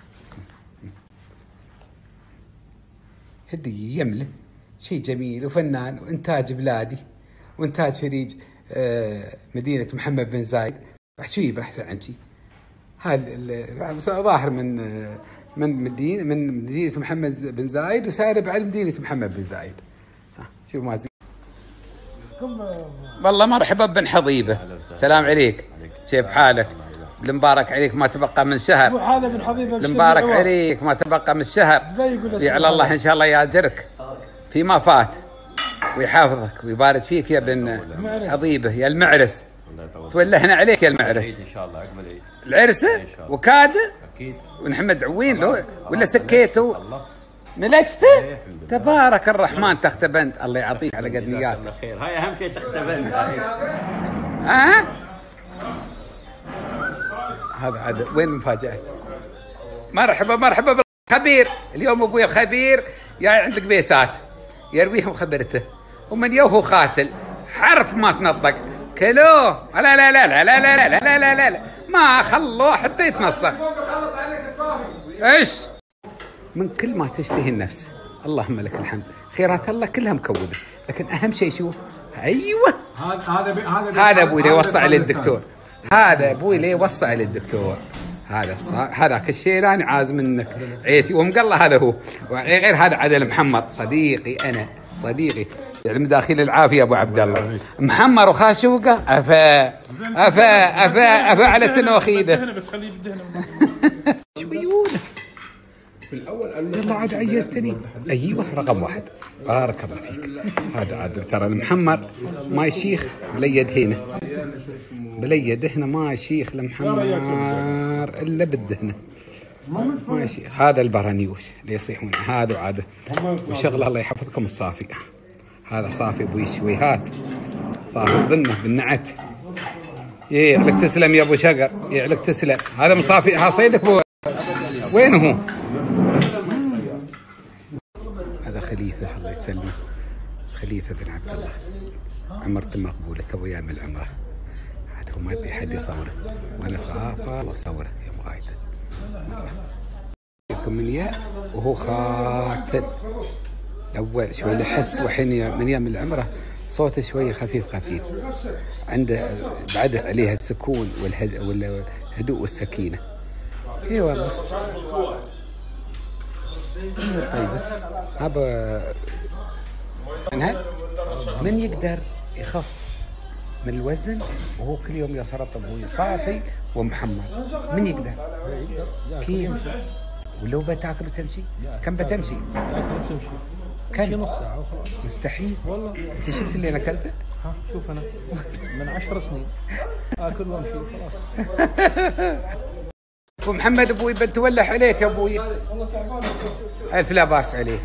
هدي يمله شيء جميل وفنان وانتاج بلادي وانتاج فريج مدينه محمد بن زايد. شو يبقى احسن عن شيء؟ هذا ظاهر من من مدينه من مدينه محمد بن زايد وسارب على مدينه محمد بن زايد. شو ما زين. والله مرحبا بن حضيبه، سلام عليك، كيف حالك؟ المبارك عليك ما تبقى من شهر.
هذا بن حضيبه
المبارك عليك ما تبقى من شهر. يعلى الله ان شاء الله ياجرك فيما فات ويحافظك ويبارك فيك يا بن حضيبه يا المعرس. تولهنا عليك يا المعرس.
ان شاء الله عقب العيد.
العرس وكاد
اكيد.
ونحمد عوين لو ولا سكيته ملكته. تبارك الرحمن تختبنت. الله يعطيك على قد نياتك.
الله خير. هاي اهم شيء تختبنت.
ها هذا عاد وين المفاجأة؟ مرحبا مرحبا بالخبير. اليوم ابوي الخبير جاي عندك بيسات يرويهم خبرته ومن يوهو قاتل حرف ما تنطق كيلو. لا لا لا لا لا لا لا لا لا لا ما خلوه حتى يتنسخ. ايش من كل ما تشتهي النفس. اللهم لك الحمد. خيرات الله كلها مكوده، لكن اهم شيء شوف. ايوه
هذا هذا
هذا ابوي لي وصى للدكتور. هذا ابوي لي وصى للدكتور. هذا هذاك الشيلاني عاز منك عيسي ومقله. هذا هو غير هذا عدل محمد صديقي. انا صديقي يعني مداخيل العافيه ابو عبد الله محمر وخاشوقه. افا افا افا افا على التنوخيده
بس خليه بدهنه
شويونه
في الاول قال له
يلا عاد عيزتني. ايوه رقم واحد. بارك الله فيك. هذا عاد ترى المحمر ما يشيخ بليد هنا بليد هنا ما يشيخ المحمر الا بالدهنه ما يشيخ. هذا البرانيوش اللي يصيحون هذا عاده وشغله. الله يحفظكم الصافي. هذا صافي ابوي شويهات صافي ظنه بالنعت. يعلك تسلم يا ابو شقر يعلك تسلم. هذا مصافي ها صيدك بو. وين هو؟ هذا خليفه الله يسلمه. خليفه بن عبد الله عمرته مقبوله تو ايام العمره. عاد هو ما ادري حد يصوره وانا خافه واصوره يوم غايته. يكون من يا وهو خاتل اول شوي يحس وحين من ايام العمره صوته شوي خفيف خفيف. عنده بعده عليها السكون والهدوء والسكينه. اي والله. طيب هذا من يقدر يخف من الوزن وهو كل يوم يسرط ابوي صافي ومحمد؟ من يقدر؟ كيف؟ ولو بتاكل وتمشي؟ كم بتمشي؟
تمشي
كم؟
نص ساعه وخلاص.
مستحيل
والله.
انت شفت اللي انا اكلته؟
ها شوف انا من عشر سنين اكل وامشي خلاص.
ابو محمد ابوي بنتولح عليك يا ابوي.
والله تعبان.
الف لا باس عليك.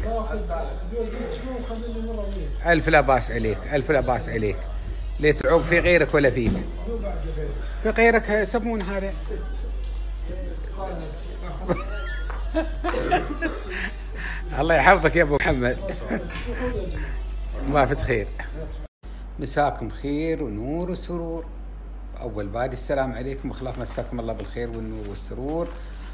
الف لا باس عليك. الف لا باس عليك. ليه تعوق في غيرك ولا فيك؟ في غيرك يسمون هذا. الله يحفظك يا ابو محمد. ما فيك خير. مساكم خير ونور وسرور. اول بعد السلام عليكم وخلاص مساكم الله بالخير والنور والسرور.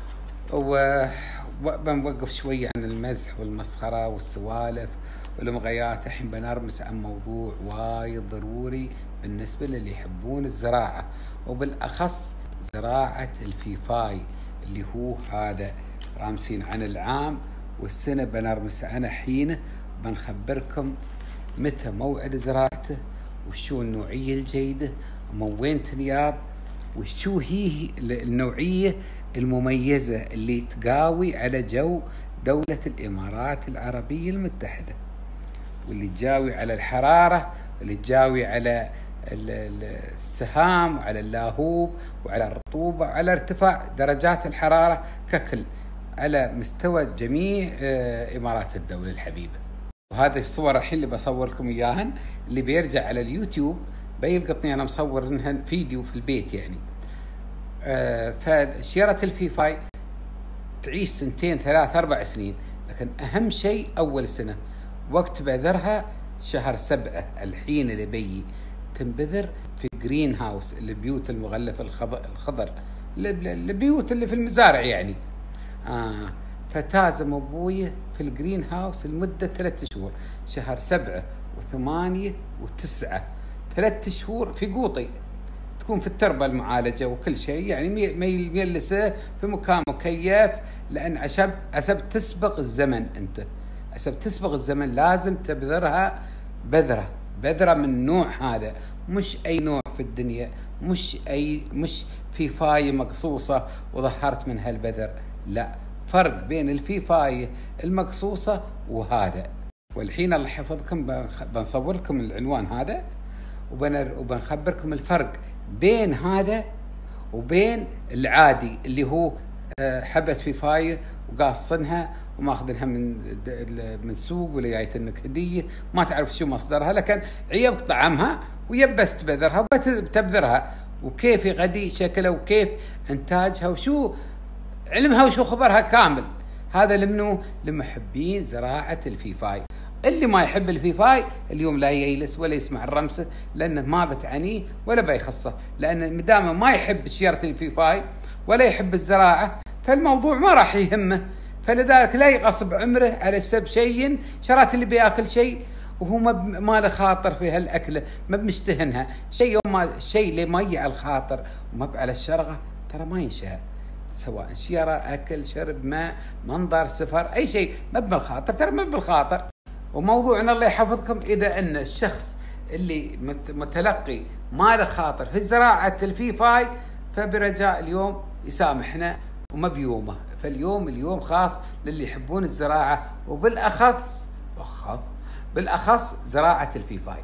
وبنوقف شويه عن المزح والمسخره والسوالف والمغيات. الحين بنرمس عن موضوع وايد ضروري بالنسبه للي يحبون الزراعه وبالاخص زراعه الفيفاي اللي هو هذا رامسين عن العام والسنه بنرمس عنه. حين بنخبركم متى موعد زراعته وشو النوعيه الجيده ومن وين تنياب وشو هي النوعيه المميزه اللي تقاوي على جو دوله الامارات العربيه المتحده واللي تجاوي على الحراره واللي تجاوي على السهام وعلى اللاهوب وعلى الرطوبه وعلى ارتفاع درجات الحراره ككل على مستوى جميع امارات الدوله الحبيبه. وهذه الصور الحين اللي بصور لكم اياهن اللي بيرجع على اليوتيوب بيلقطني انا مصور انها فيديو في البيت يعني. آه فشجره الفيفاي تعيش سنتين ثلاث اربع سنين، لكن اهم شيء اول سنه وقت بذرها شهر سبعه. الحين اللي بيجي تنبذر في جرين هاوس البيوت المغلفه الخضر البيوت اللي في المزارع يعني. آه فتازم ابوي في الجرين هاوس لمده ثلاث شهور، شهر سبعه وثمانيه وتسعه، ثلاث شهور في قوطي تكون في التربه المعالجه وكل شيء يعني ميلسه في مكان مكيف. لان عشب عسب تسبق الزمن، انت عسب تسبق الزمن لازم تبذرها بذره بذره من النوع هذا، مش اي نوع في الدنيا، مش اي مش فيفايه مقصوصه وظهرت من هالبذر، لا، فرق بين الفيفايه المقصوصه وهذا. والحين الله يحفظكم بنصور لكم العنوان هذا وبنخبركم الفرق بين هذا وبين العادي اللي هو حبة فيفاية وقاصنها وماخذنها من من سوق ولا جايت انك هديه ما تعرف شو مصدرها، لكن عيب طعمها ويبس تبذرها وتبذرها وكيف يغدي شكلها وكيف انتاجها وشو علمها وشو خبرها كامل. هذا لمنو؟ لمحبين زراعة الفيفاي. اللي ما يحب الفيفاي اليوم لا يجلس ولا يسمع الرمسة، لأنه ما بتعنيه ولا بيخصه، لأن مدامه ما يحب شجرة الفيفاي ولا يحب الزراعة فالموضوع ما راح يهمه، فلذلك لا يغصب عمره على سب شيء شرات اللي بياكل شيء وهو ما له خاطر في هالأكلة، ما بمشتهنها شيء. ما الشيء اللي ما يجي على الخاطر وما على الشرغة ترى ما ينشهر، سواء شيرة أكل شرب ماء منظر سفر أي شيء ما بالخاطر، ترى ما بالخاطر. وموضوعنا الله يحفظكم إذا أن الشخص اللي متلقي ما له خاطر في زراعة الفيفاي فبرجاء اليوم يسامحنا وما بيومه. فاليوم اليوم خاص للي يحبون الزراعة وبالأخص بخص بالأخص زراعة الفيفاي.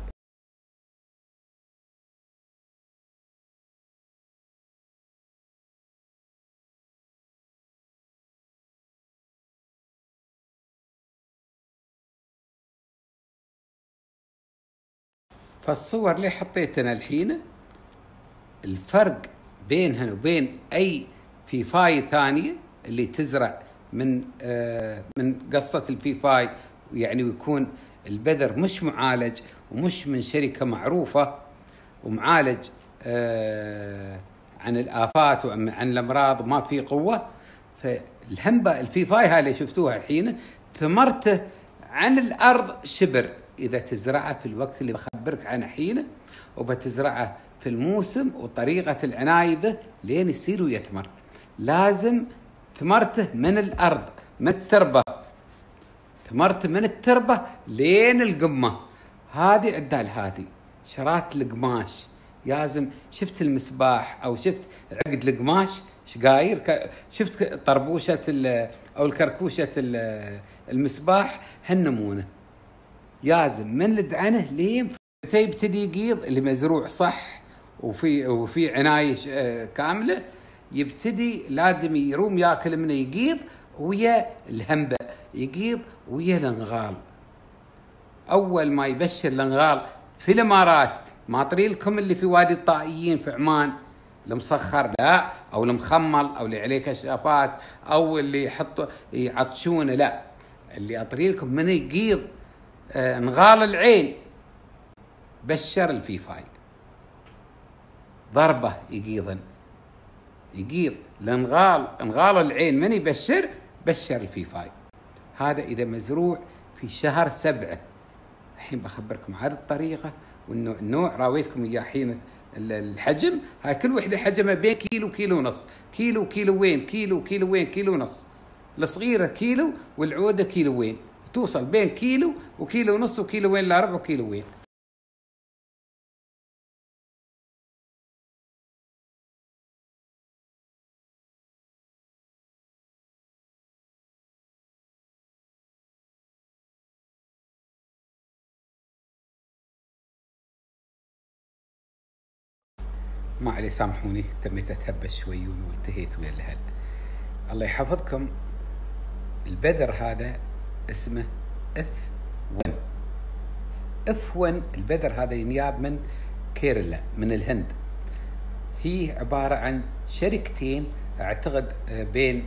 فالصور اللي حطيتنا الحين الفرق بينها وبين أي فيفاي ثانية اللي تزرع من آه من قصة الفيفاي، يعني ويكون البذر مش معالج ومش من شركة معروفة ومعالج آه عن الآفات وعن الأمراض ما في قوة. فالهمبة الفيفاي هاي اللي شفتوها الحين ثمرته عن الأرض شبر، إذا تزرعه في الوقت اللي بخبرك عنه حين وبتزرعه في الموسم وطريقة العناية به لين يصير ويثمر، لازم ثمرته من الأرض من التربة، ثمرته من التربة لين القمة. هذه عدال هذه شرات القماش لازم. شفت المسباح أو شفت عقد القماش شقاير، شفت طربوشة أو الكركوشة المسباح هالنمونة لازم من لدعنه لين يبتدي يقيض اللي مزروع صح وفي وفي عناية كاملة، يبتدي لازم يروم ياكل منه يقيض ويا الهنبة يقيض ويا الانغال. أول ما يبشر الانغال في الإمارات ما أطري لكم اللي في وادي الطائيين في عمان المسخر لا، أو المخمل أو اللي عليه كشافات أو اللي يحطوا يعطشونه لا، اللي أطري لكم من يقيض آه انغال العين بشر الفيفاي ضربة يقيضا يقيض لانغال انغال العين من يبشر بشر الفيفاي. هذا إذا مزروع في شهر سبعة. الحين بخبركم عن الطريقة والنوع. النوع راويتكم إياه حين الحجم، هاي كل وحدة حجمها بين كيلو كيلو ونص، كيلو كيلو وين كيلو كيلو وين كيلو ونص، الصغيرة كيلو والعودة كيلو وين، توصل بين كيلو وكيلو ونص وكيلو وين لا ربع وكيلو وين. ما علي سامحوني تميت اتهبش شوي وانتهيت ويا الهل. الله يحفظكم. البذر هذا اسمه اف واحد. اف واحد البذر هذا ينياب من كيرلا من الهند. هي عبارة عن شركتين اعتقد بين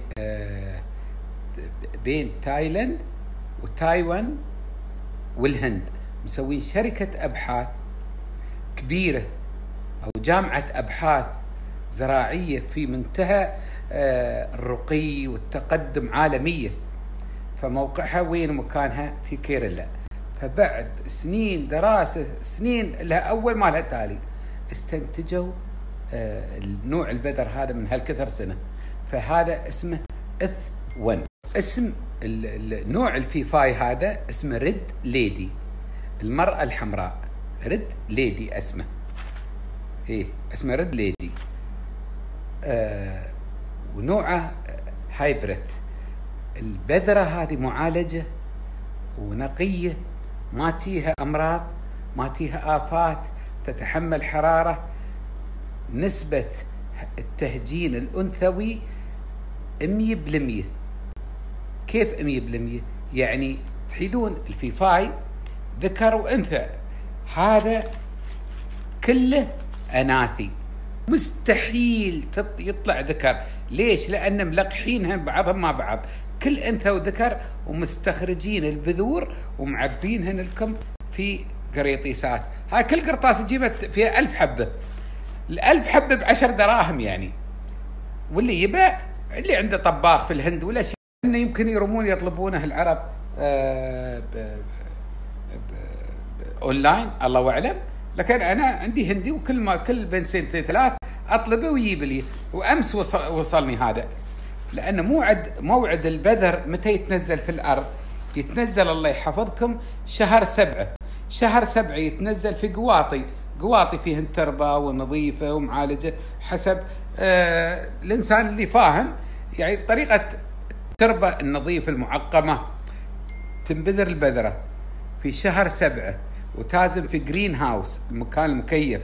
بين تايلاند وتايوان والهند، مسوين شركة ابحاث كبيرة أو جامعة أبحاث زراعية في منتهى الرقي والتقدم عالمية. فموقعها وين مكانها؟ في كيرلا. فبعد سنين دراسة سنين لها أول ما لها تالي استنتجوا النوع البذر هذا من هالكثر سنة. فهذا اسمه اف واحد. اسم النوع الفيفاي هذا اسمه ريد ليدي، المرأة الحمراء. ريد ليدي اسمه ايه اسمه ريد ليدي. آه ونوعه هايبريد. البذرة هذه معالجة ونقية، ما تيها أمراض، ما تيها آفات، تتحمل حرارة. نسبة التهجين الأنثوي مية بالمية. كيف مية بالمية؟ يعني تحيدون الفيفاي ذكر وأنثى، هذا كله أناثي، مستحيل يطلع ذكر. ليش؟ لأن ملقحينها بعضهم مع بعض، كل أنثى وذكر، ومستخرجين البذور ومعبينهن لكم في قريطيسات. هاي كل قرطاس تجيبت فيها ألف حبة، الألف حبة بعشر دراهم يعني. واللي يبيع اللي عنده طباخ في الهند ولا شيء، إنه يمكن يرمون يطلبونه العرب آه ب ب ب أونلاين، الله أعلم. لكن أنا عندي هندي، وكل ما كل بين سنتين ثلاث أطلبه ويجيب لي. وأمس وصلني هذا، لأن موعد موعد البذر متى يتنزل في الأرض؟ يتنزل الله يحفظكم شهر سبعة. شهر سبعة يتنزل في قواطي، قواطي فيهن تربة ونظيفة ومعالجة حسب آه الإنسان اللي فاهم يعني طريقة التربة النظيفة المعقمة. تنبذر البذرة في شهر سبعة وتازم في جرين هاوس، المكان المكيف،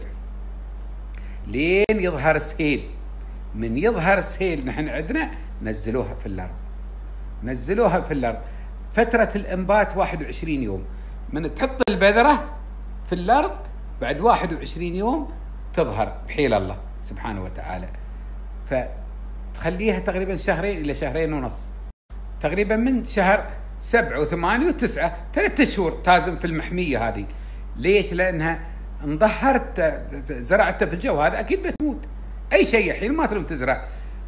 لين يظهر سهيل. من يظهر سهيل نحن عندنا نزلوها في الأرض، نزلوها في الأرض. فترة الإنبات واحد وعشرين يوم. من تحط البذرة في الأرض بعد واحد وعشرين يوم تظهر بحيل الله سبحانه وتعالى. فتخليها تقريبا شهرين إلى شهرين ونص، تقريبا من شهر سبعة وثمانية وتسعة، ثلاثة شهور تازم في المحمية هذه. ليش؟ لأنها انظهرت زرعتها في الجو، هذا أكيد بتموت. أي شيء حين ما تلوم تزرع.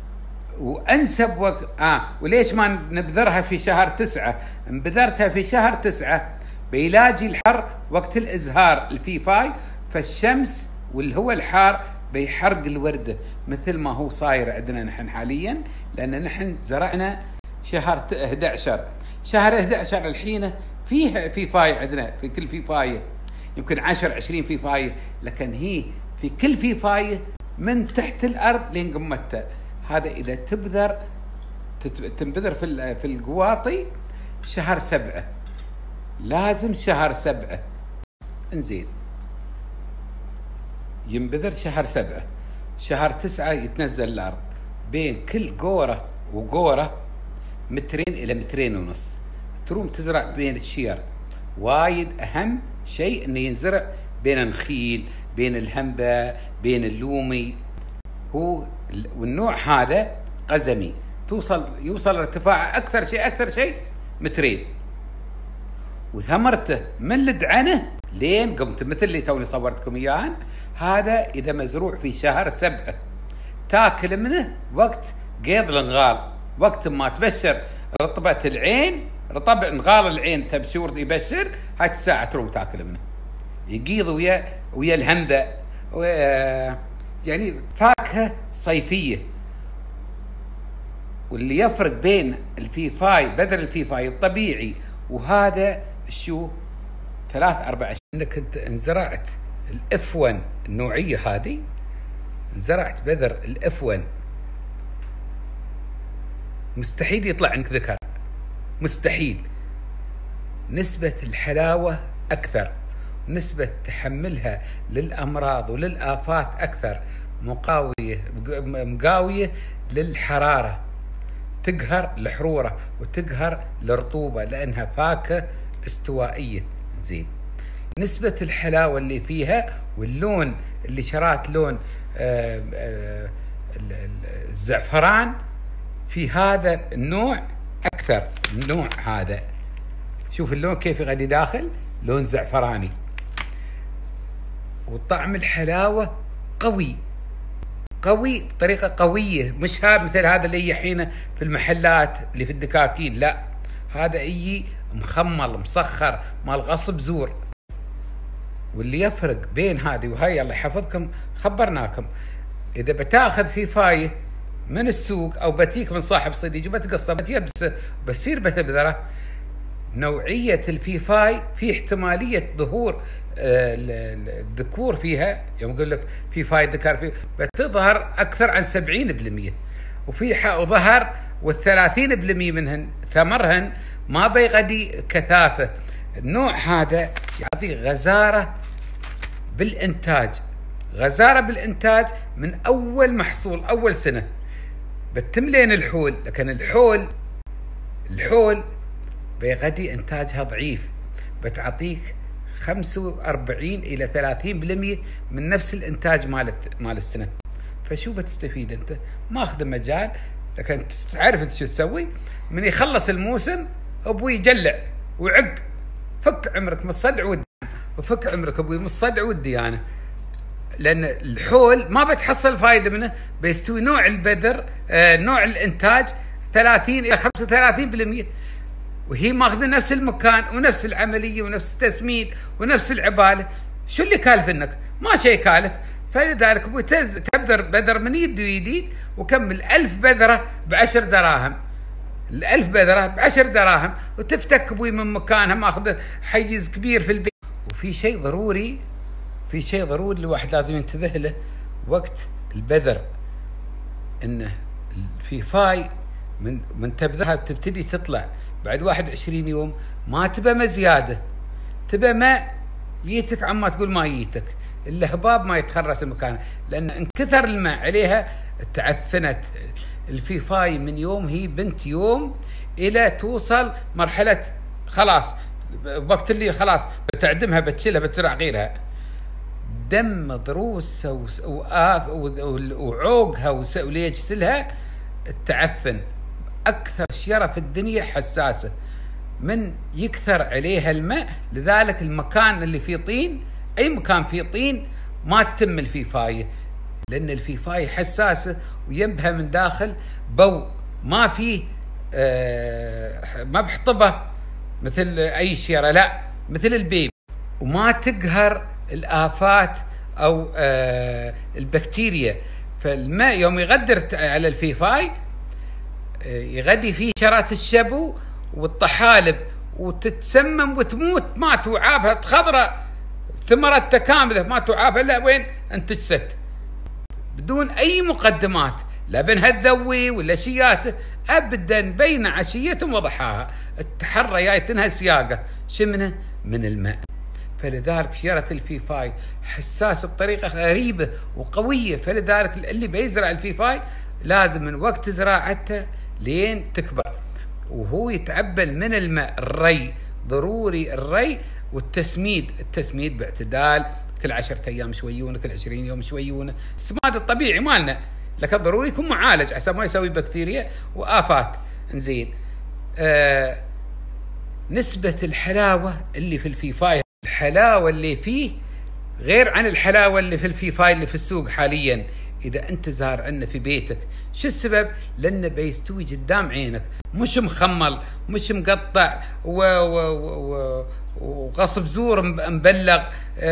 وأنسب وقت آه وليش ما نبذرها في شهر تسعة؟ انبذرتها في شهر تسعة بيلاجي الحر وقت الإزهار الفيفاي، فالشمس والهواء الحار بيحرق الوردة مثل ما هو صاير عندنا نحن حاليا. لأن نحن زرعنا شهر أحد عشر، شهر أحد عشر الحين فيها فيفاي عندنا، في كل فيفاية يمكن عشر عشرين فيفاية، لكن هي في كل فيفاية من تحت الأرض لين قمتها. هذا إذا تبذر تنبذر في في القواطي شهر سبعة، لازم شهر سبعة. انزين ينبذر شهر سبعة، شهر تسعة يتنزل الأرض. بين كل قورة وقورة مترين إلى مترين ونص. تروم تزرع بين الشير. وايد أهم شيء إنه ينزرع بين النخيل، بين الهنبة، بين اللومي. هو والنوع هذا قزمي، توصل يوصل ارتفاعه أكثر شيء أكثر شيء مترين، وثمرته من لدعنه لين قمت مثل اللي توني صورتكم إياهن. هذا إذا مزروع في شهر سبعة، تاكل منه وقت قيض الانغال، وقت ما تبشر رطبة العين، رطب انغال العين تبشور يبشر، هاي الساعة تروم تاكل منه. يقيض ويا ويا الهندة، يعني فاكهة صيفية. واللي يفرق بين الفيفاي بذر الفيفاي الطبيعي وهذا شو؟ ثلاث أربع. انك انت انزرعت الاف واحد النوعية هذه، انزرعت بذر الاف واحد، مستحيل يطلع عندك ذكر، مستحيل. نسبة الحلاوة أكثر، نسبة تحملها للأمراض وللآفات أكثر، مقاوية مقاوية للحرارة، تقهر الحرورة وتقهر الرطوبة لأنها فاكهة استوائية. زين، نسبة الحلاوة اللي فيها واللون اللي شرات لون آآ آآ الزعفران في هذا النوع أكثر. النوع هذا شوف اللون كيف غادي داخل، لون زعفراني، وطعم الحلاوة قوي قوي بطريقة قوية، مش هذا مثل هذا اللي يحين في المحلات اللي في الدكاكين، لا، هذا يجي مخمل مصخر مال غصب زور. واللي يفرق بين هذه وهي الله يحفظكم خبرناكم. إذا بتاخذ في فايه من السوق أو بتيك من صاحب صيديج بتقصه بتيبسه بصير بتبذره، نوعية الفيفاي في احتمالية ظهور الذكور فيها، يوم أقول لك فيفاي ذكر فيه بتظهر أكثر عن سبعين بالمية، وفي ظهر والثلاثين بالمية منهن ثمرهن ما بيغدي كثافة. النوع هذا يعطي غزارة بالإنتاج، غزارة بالإنتاج من أول محصول أول سنة بتتم لين الحول. لكن الحول الحول بغدي إنتاجها ضعيف، بتعطيك خمسة وأربعين إلى ثلاثين بالمئة من نفس الإنتاج مال مال السنة. فشو بتستفيد أنت؟ ماخذ مجال. لكن تعرف أنت شو تسوي؟ من يخلص الموسم أبوي يجلع ويعق، فك عمرك من الصدع والديانة، وفك عمرك أبوي من الصدع والديانة. لأن الحول ما بتحصل فايدة منه، بيستوي نوع البذر آه نوع الإنتاج ثلاثين إلى خمسة وثلاثين بالمئة، وهي ماخذة نفس المكان ونفس العملية ونفس التسميد ونفس العبالة. شو اللي كالف انك؟ ما شيء كالف. فلذلك ابوي تبذر بذر من يد ويديد، وكمل ألف بذرة بعشر دراهم، الألف بذرة بعشر دراهم، وتفتك ابوي من مكانها، ماخذ حيز كبير في البيت. وفي شيء ضروري في شيء ضروري الواحد لازم ينتبه له وقت البذر، انه الفيفاي من من تبذرها بتبتدي تطلع بعد واحد وعشرين يوم، ما تبى ما زياده، تبى ما ييتك عما تقول ما ييتك، الهباب ما يتخرس المكان، لان انكثر الماء عليها تعفنت. الفيفاي من يوم هي بنت يوم الى توصل مرحله خلاص وقت اللي خلاص بتعدمها بتشيلها بتزرع غيرها، دم ضروسها وعوقها وليجتلها التعفن. أكثر شجرة في الدنيا حساسة، من يكثر عليها الماء، لذلك المكان اللي فيه طين، أي مكان فيه طين ما تتم الفيفاية، لأن الفيفاية حساسة وينبها من داخل بو، ما فيه آه ما بحطبه مثل أي شجرة، لا مثل البيبي، وما تقهر الآفات أو آه البكتيريا. فالماء يوم يغدر على الفيفاي يغدي فيه شرات الشبو والطحالب، وتتسمم وتموت، ما توعابها تخضرة ثمرتها كاملة، ما توعابها لا وين انتجست بدون أي مقدمات، لا بينها تذوي ولا شياته أبدا، بين عشية وضحاها التحرى جايتنها سياقة شمنه من الماء. فلذلك شجرة الفيفاي حساسة بطريقة غريبة وقوية، فلذلك اللي بيزرع الفيفاي لازم من وقت زراعته لين تكبر وهو يتعبل من الماء. الري ضروري، الري والتسميد، التسميد باعتدال، كل عشرة أيام شويونه، كل عشرين يوم شويونه، السماد الطبيعي مالنا، لكن ضروري يكون معالج عشان ما يسوي بكتيريا وآفات. انزين آه نسبة الحلاوة اللي في الفيفاي، الحلاوة اللي فيه غير عن الحلاوة اللي في الفيفاي اللي في السوق حاليا. إذا أنت زارع عنا في بيتك، شو السبب؟ لأنه بيستوي قدام عينك، مش مخمل، مش مقطع و... و... و... وغصب زور مبلغ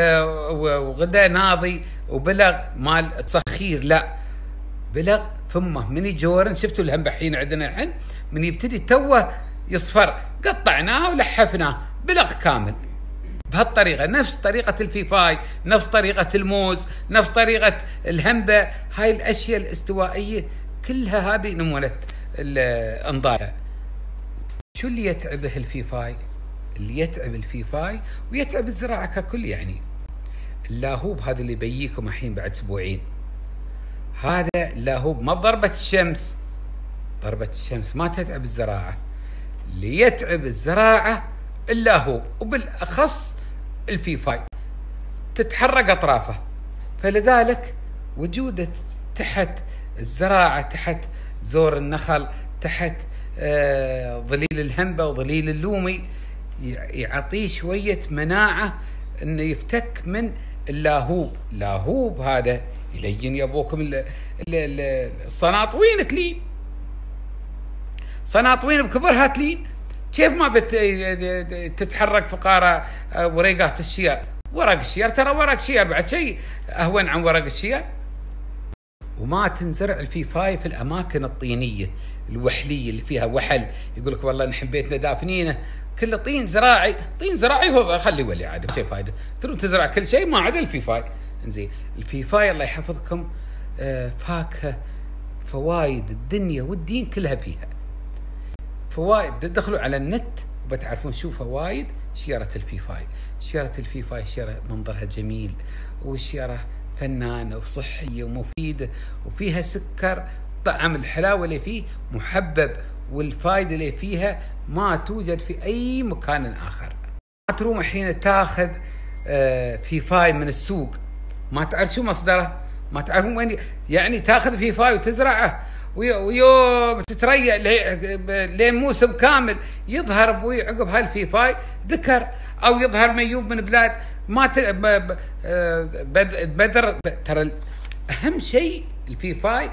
وغدا ناضي وبلغ مال تصخير، لا، بلغ فمه من يجورن. شفتوا الهمبحين عندنا الحين من يبتدي توه يصفر، قطعناه ولحفناه بلغ كامل بهالطريقة، نفس طريقة الفيفاي، نفس طريقة الموز، نفس طريقة الهنبة. هاي الأشياء الاستوائية كلها هذه نمونت الأنظار. شو اللي يتعبه الفيفاي؟ اللي يتعب الفيفاي ويتعب الزراعة ككل، يعني اللاهوب هذا اللي بيجيكم الحين بعد أسبوعين، هذا اللاهوب ما بضربة الشمس، ضربة الشمس ما تتعب الزراعة، اللي يتعب الزراعة اللاهوب، وبالأخص الفيفاي تتحرق أطرافه. فلذلك وجوده تحت الزراعة، تحت زور النخل، تحت آه ظليل الهنبة وظليل اللومي، يعطيه شوية مناعة انه يفتك من اللاهوب. اللاهوب هذا يلين يبوكم الصناطوين تلين، صناطوين بكبرها تلين، كيف ما بتتحرك فقارة ورقات الشير؟ ورق الشير ترى ورق شير بعد شيء أهون عن ورق الشير. وما تنزرع الفيفاي في الأماكن الطينية الوحلية اللي فيها وحل، يقول لك والله نحن بيتنا دافنينه كله طين زراعي، طين زراعي هو خلي ولي عادي شيء فايدة، تروح تزرع كل شيء ما عدا الفيفاي. زين الفيفاي الله يحفظكم آه فاكهة فوايد الدنيا والدين كلها فيها فوائد. تدخلوا على النت وبتعرفون شو فوائد شيرة الفيفاي. شيرة الفيفاي شيرة منظرها جميل، وشيرة فنانة وصحية ومفيدة، وفيها سكر، طعم الحلاوة اللي فيه محبب، والفائدة اللي فيها ما توجد في أي مكان آخر. ما تروم الحين تاخذ فيفاي من السوق ما تعرف شو مصدره، ما تعرف وين، يعني تاخذ فيفاي وتزرعه ويوم تتريأ لين موسم كامل يظهر ابوي عقب هالفيفاي ذكر، او يظهر ميوب من بلاد ما ت... بذر. ترى اهم شيء الفيفاي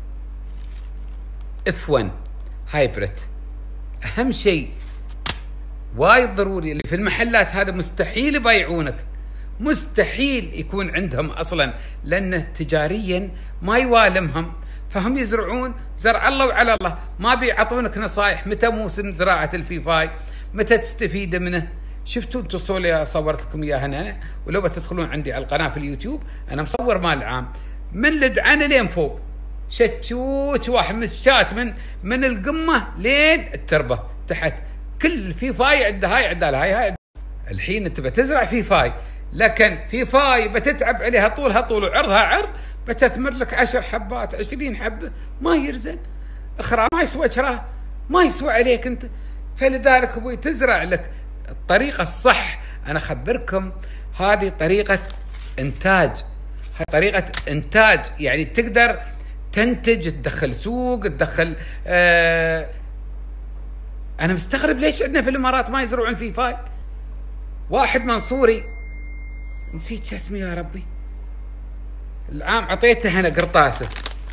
اف واحد هايبريد، اهم شيء وايد ضروري. اللي في المحلات هذا مستحيل يبيعونك، مستحيل يكون عندهم اصلا، لانه تجاريا ما يوالمهم، فهم يزرعون زرع الله وعلى الله. ما بيعطونك نصائح متى موسم زراعة الفيفاي، متى تستفيد منه. شفتوا انتم الصولة صورت لكم اياها انا، ولو بتدخلون عندي على القناة في اليوتيوب انا مصور مال عام من الدعنة لين فوق، شتشوش واحد مشات من من القمة لين التربة تحت، كل فيفاي عنده هاي عنده هاي هاي. الحين انت بتزرع فيفاي، لكن فيفاي بتتعب عليها طولها طول وعرضها عرض، بتثمر لك عشر حبات عشرين حبة، ما يرزن اخرى، ما يسوى شراه، ما يسوى عليك انت. فلذلك ابوي تزرع لك الطريقة الصح. انا اخبركم هذه طريقة انتاج، هذه طريقة انتاج يعني تقدر تنتج، تدخل سوق، تدخل آه انا مستغرب ليش عندنا في الامارات ما يزرعون فيفاي. واحد منصوري نسيت شو اسمه يا ربي، العام عطيته انا قرطاسه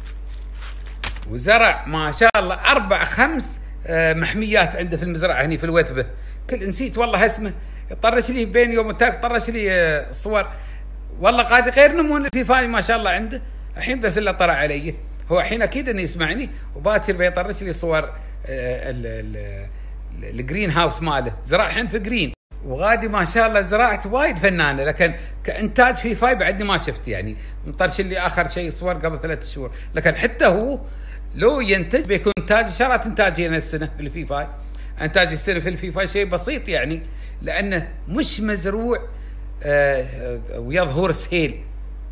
وزرع ما شاء الله اربع خمس محميات عنده في المزرعه هني في الوثبه، كل نسيت والله اسمه، طرش لي بين يوم وتاك طرش لي الصور، والله قاعد غير نمون الفيفاي ما شاء الله عنده. الحين بس الا طلع علي، هو الحين اكيد انه يسمعني، وباكر بيطرش لي صور الجرين هاوس ماله، زرع الحين في جرين، وغادي ما شاء الله زراعة وايد فنانة، لكن كإنتاج فيفاي بعدني ما شفت، يعني مطرش اللي آخر شيء صور قبل ثلاثة شهور، لكن حتى هو لو ينتج بيكون إنتاج شرات إنتاجي هنا السنة في الفيفاي، إنتاج السنة في الفيفاي شيء بسيط يعني، لأنه مش مزروع آه ويظهر سهيل.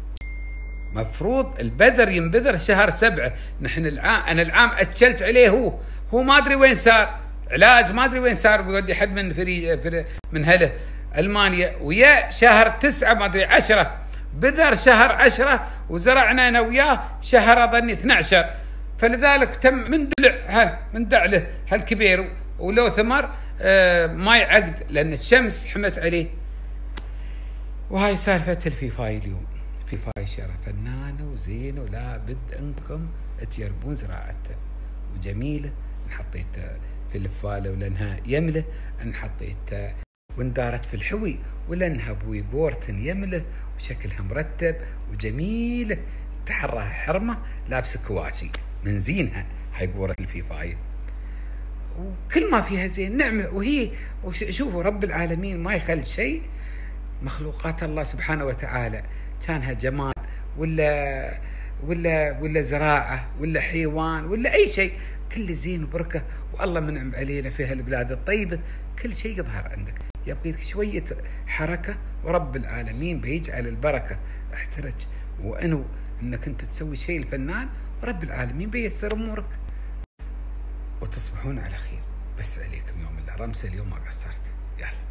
مفروض البذر ينبذر شهر سبعة. نحن العام أنا العام أتشلت عليه، هو هو ما أدري وين صار علاج، ما ادري وين صار، بيودي حد من فري, فري من هله المانيا، ويا شهر تسعة ما ادري عشرة بذر شهر عشرة، وزرعنا انا وياه شهر اظني اثني عشر، فلذلك تم من دلع ها من دعله هالكبير، ولو ثمر آه ما يعقد لان الشمس حمت عليه. وهاي سالفه الفيفاي اليوم. فيفاي شرة فنانه وزينه، ولا بد انكم تجربون زراعته، وجميله. حطيته في الفاله ولانها يمله، ان حطيته واندارت في الحوي، ولانها ابوي قورتن يمله وشكلها مرتب وجميله، تحرها حرمه لابسه كواشي من زينها، هاي قوره الفيفاي وكل ما فيها زين نعمه. وهي شوفوا رب العالمين ما يخلي شيء، مخلوقات الله سبحانه وتعالى كانها جماد ولا ولا ولا زراعه ولا حيوان ولا اي شيء، كل زين وبركه، والله منعم علينا في هالبلاد الطيبه، كل شيء يظهر عندك، يبقى لك شويه حركه ورب العالمين بيجعل البركه. احترج وانو انك انت تسوي شيء الفنان، ورب العالمين بيسر امورك. وتصبحون على خير. بس عليكم يوم الله، رمسه اليوم ما قصرت. يلا.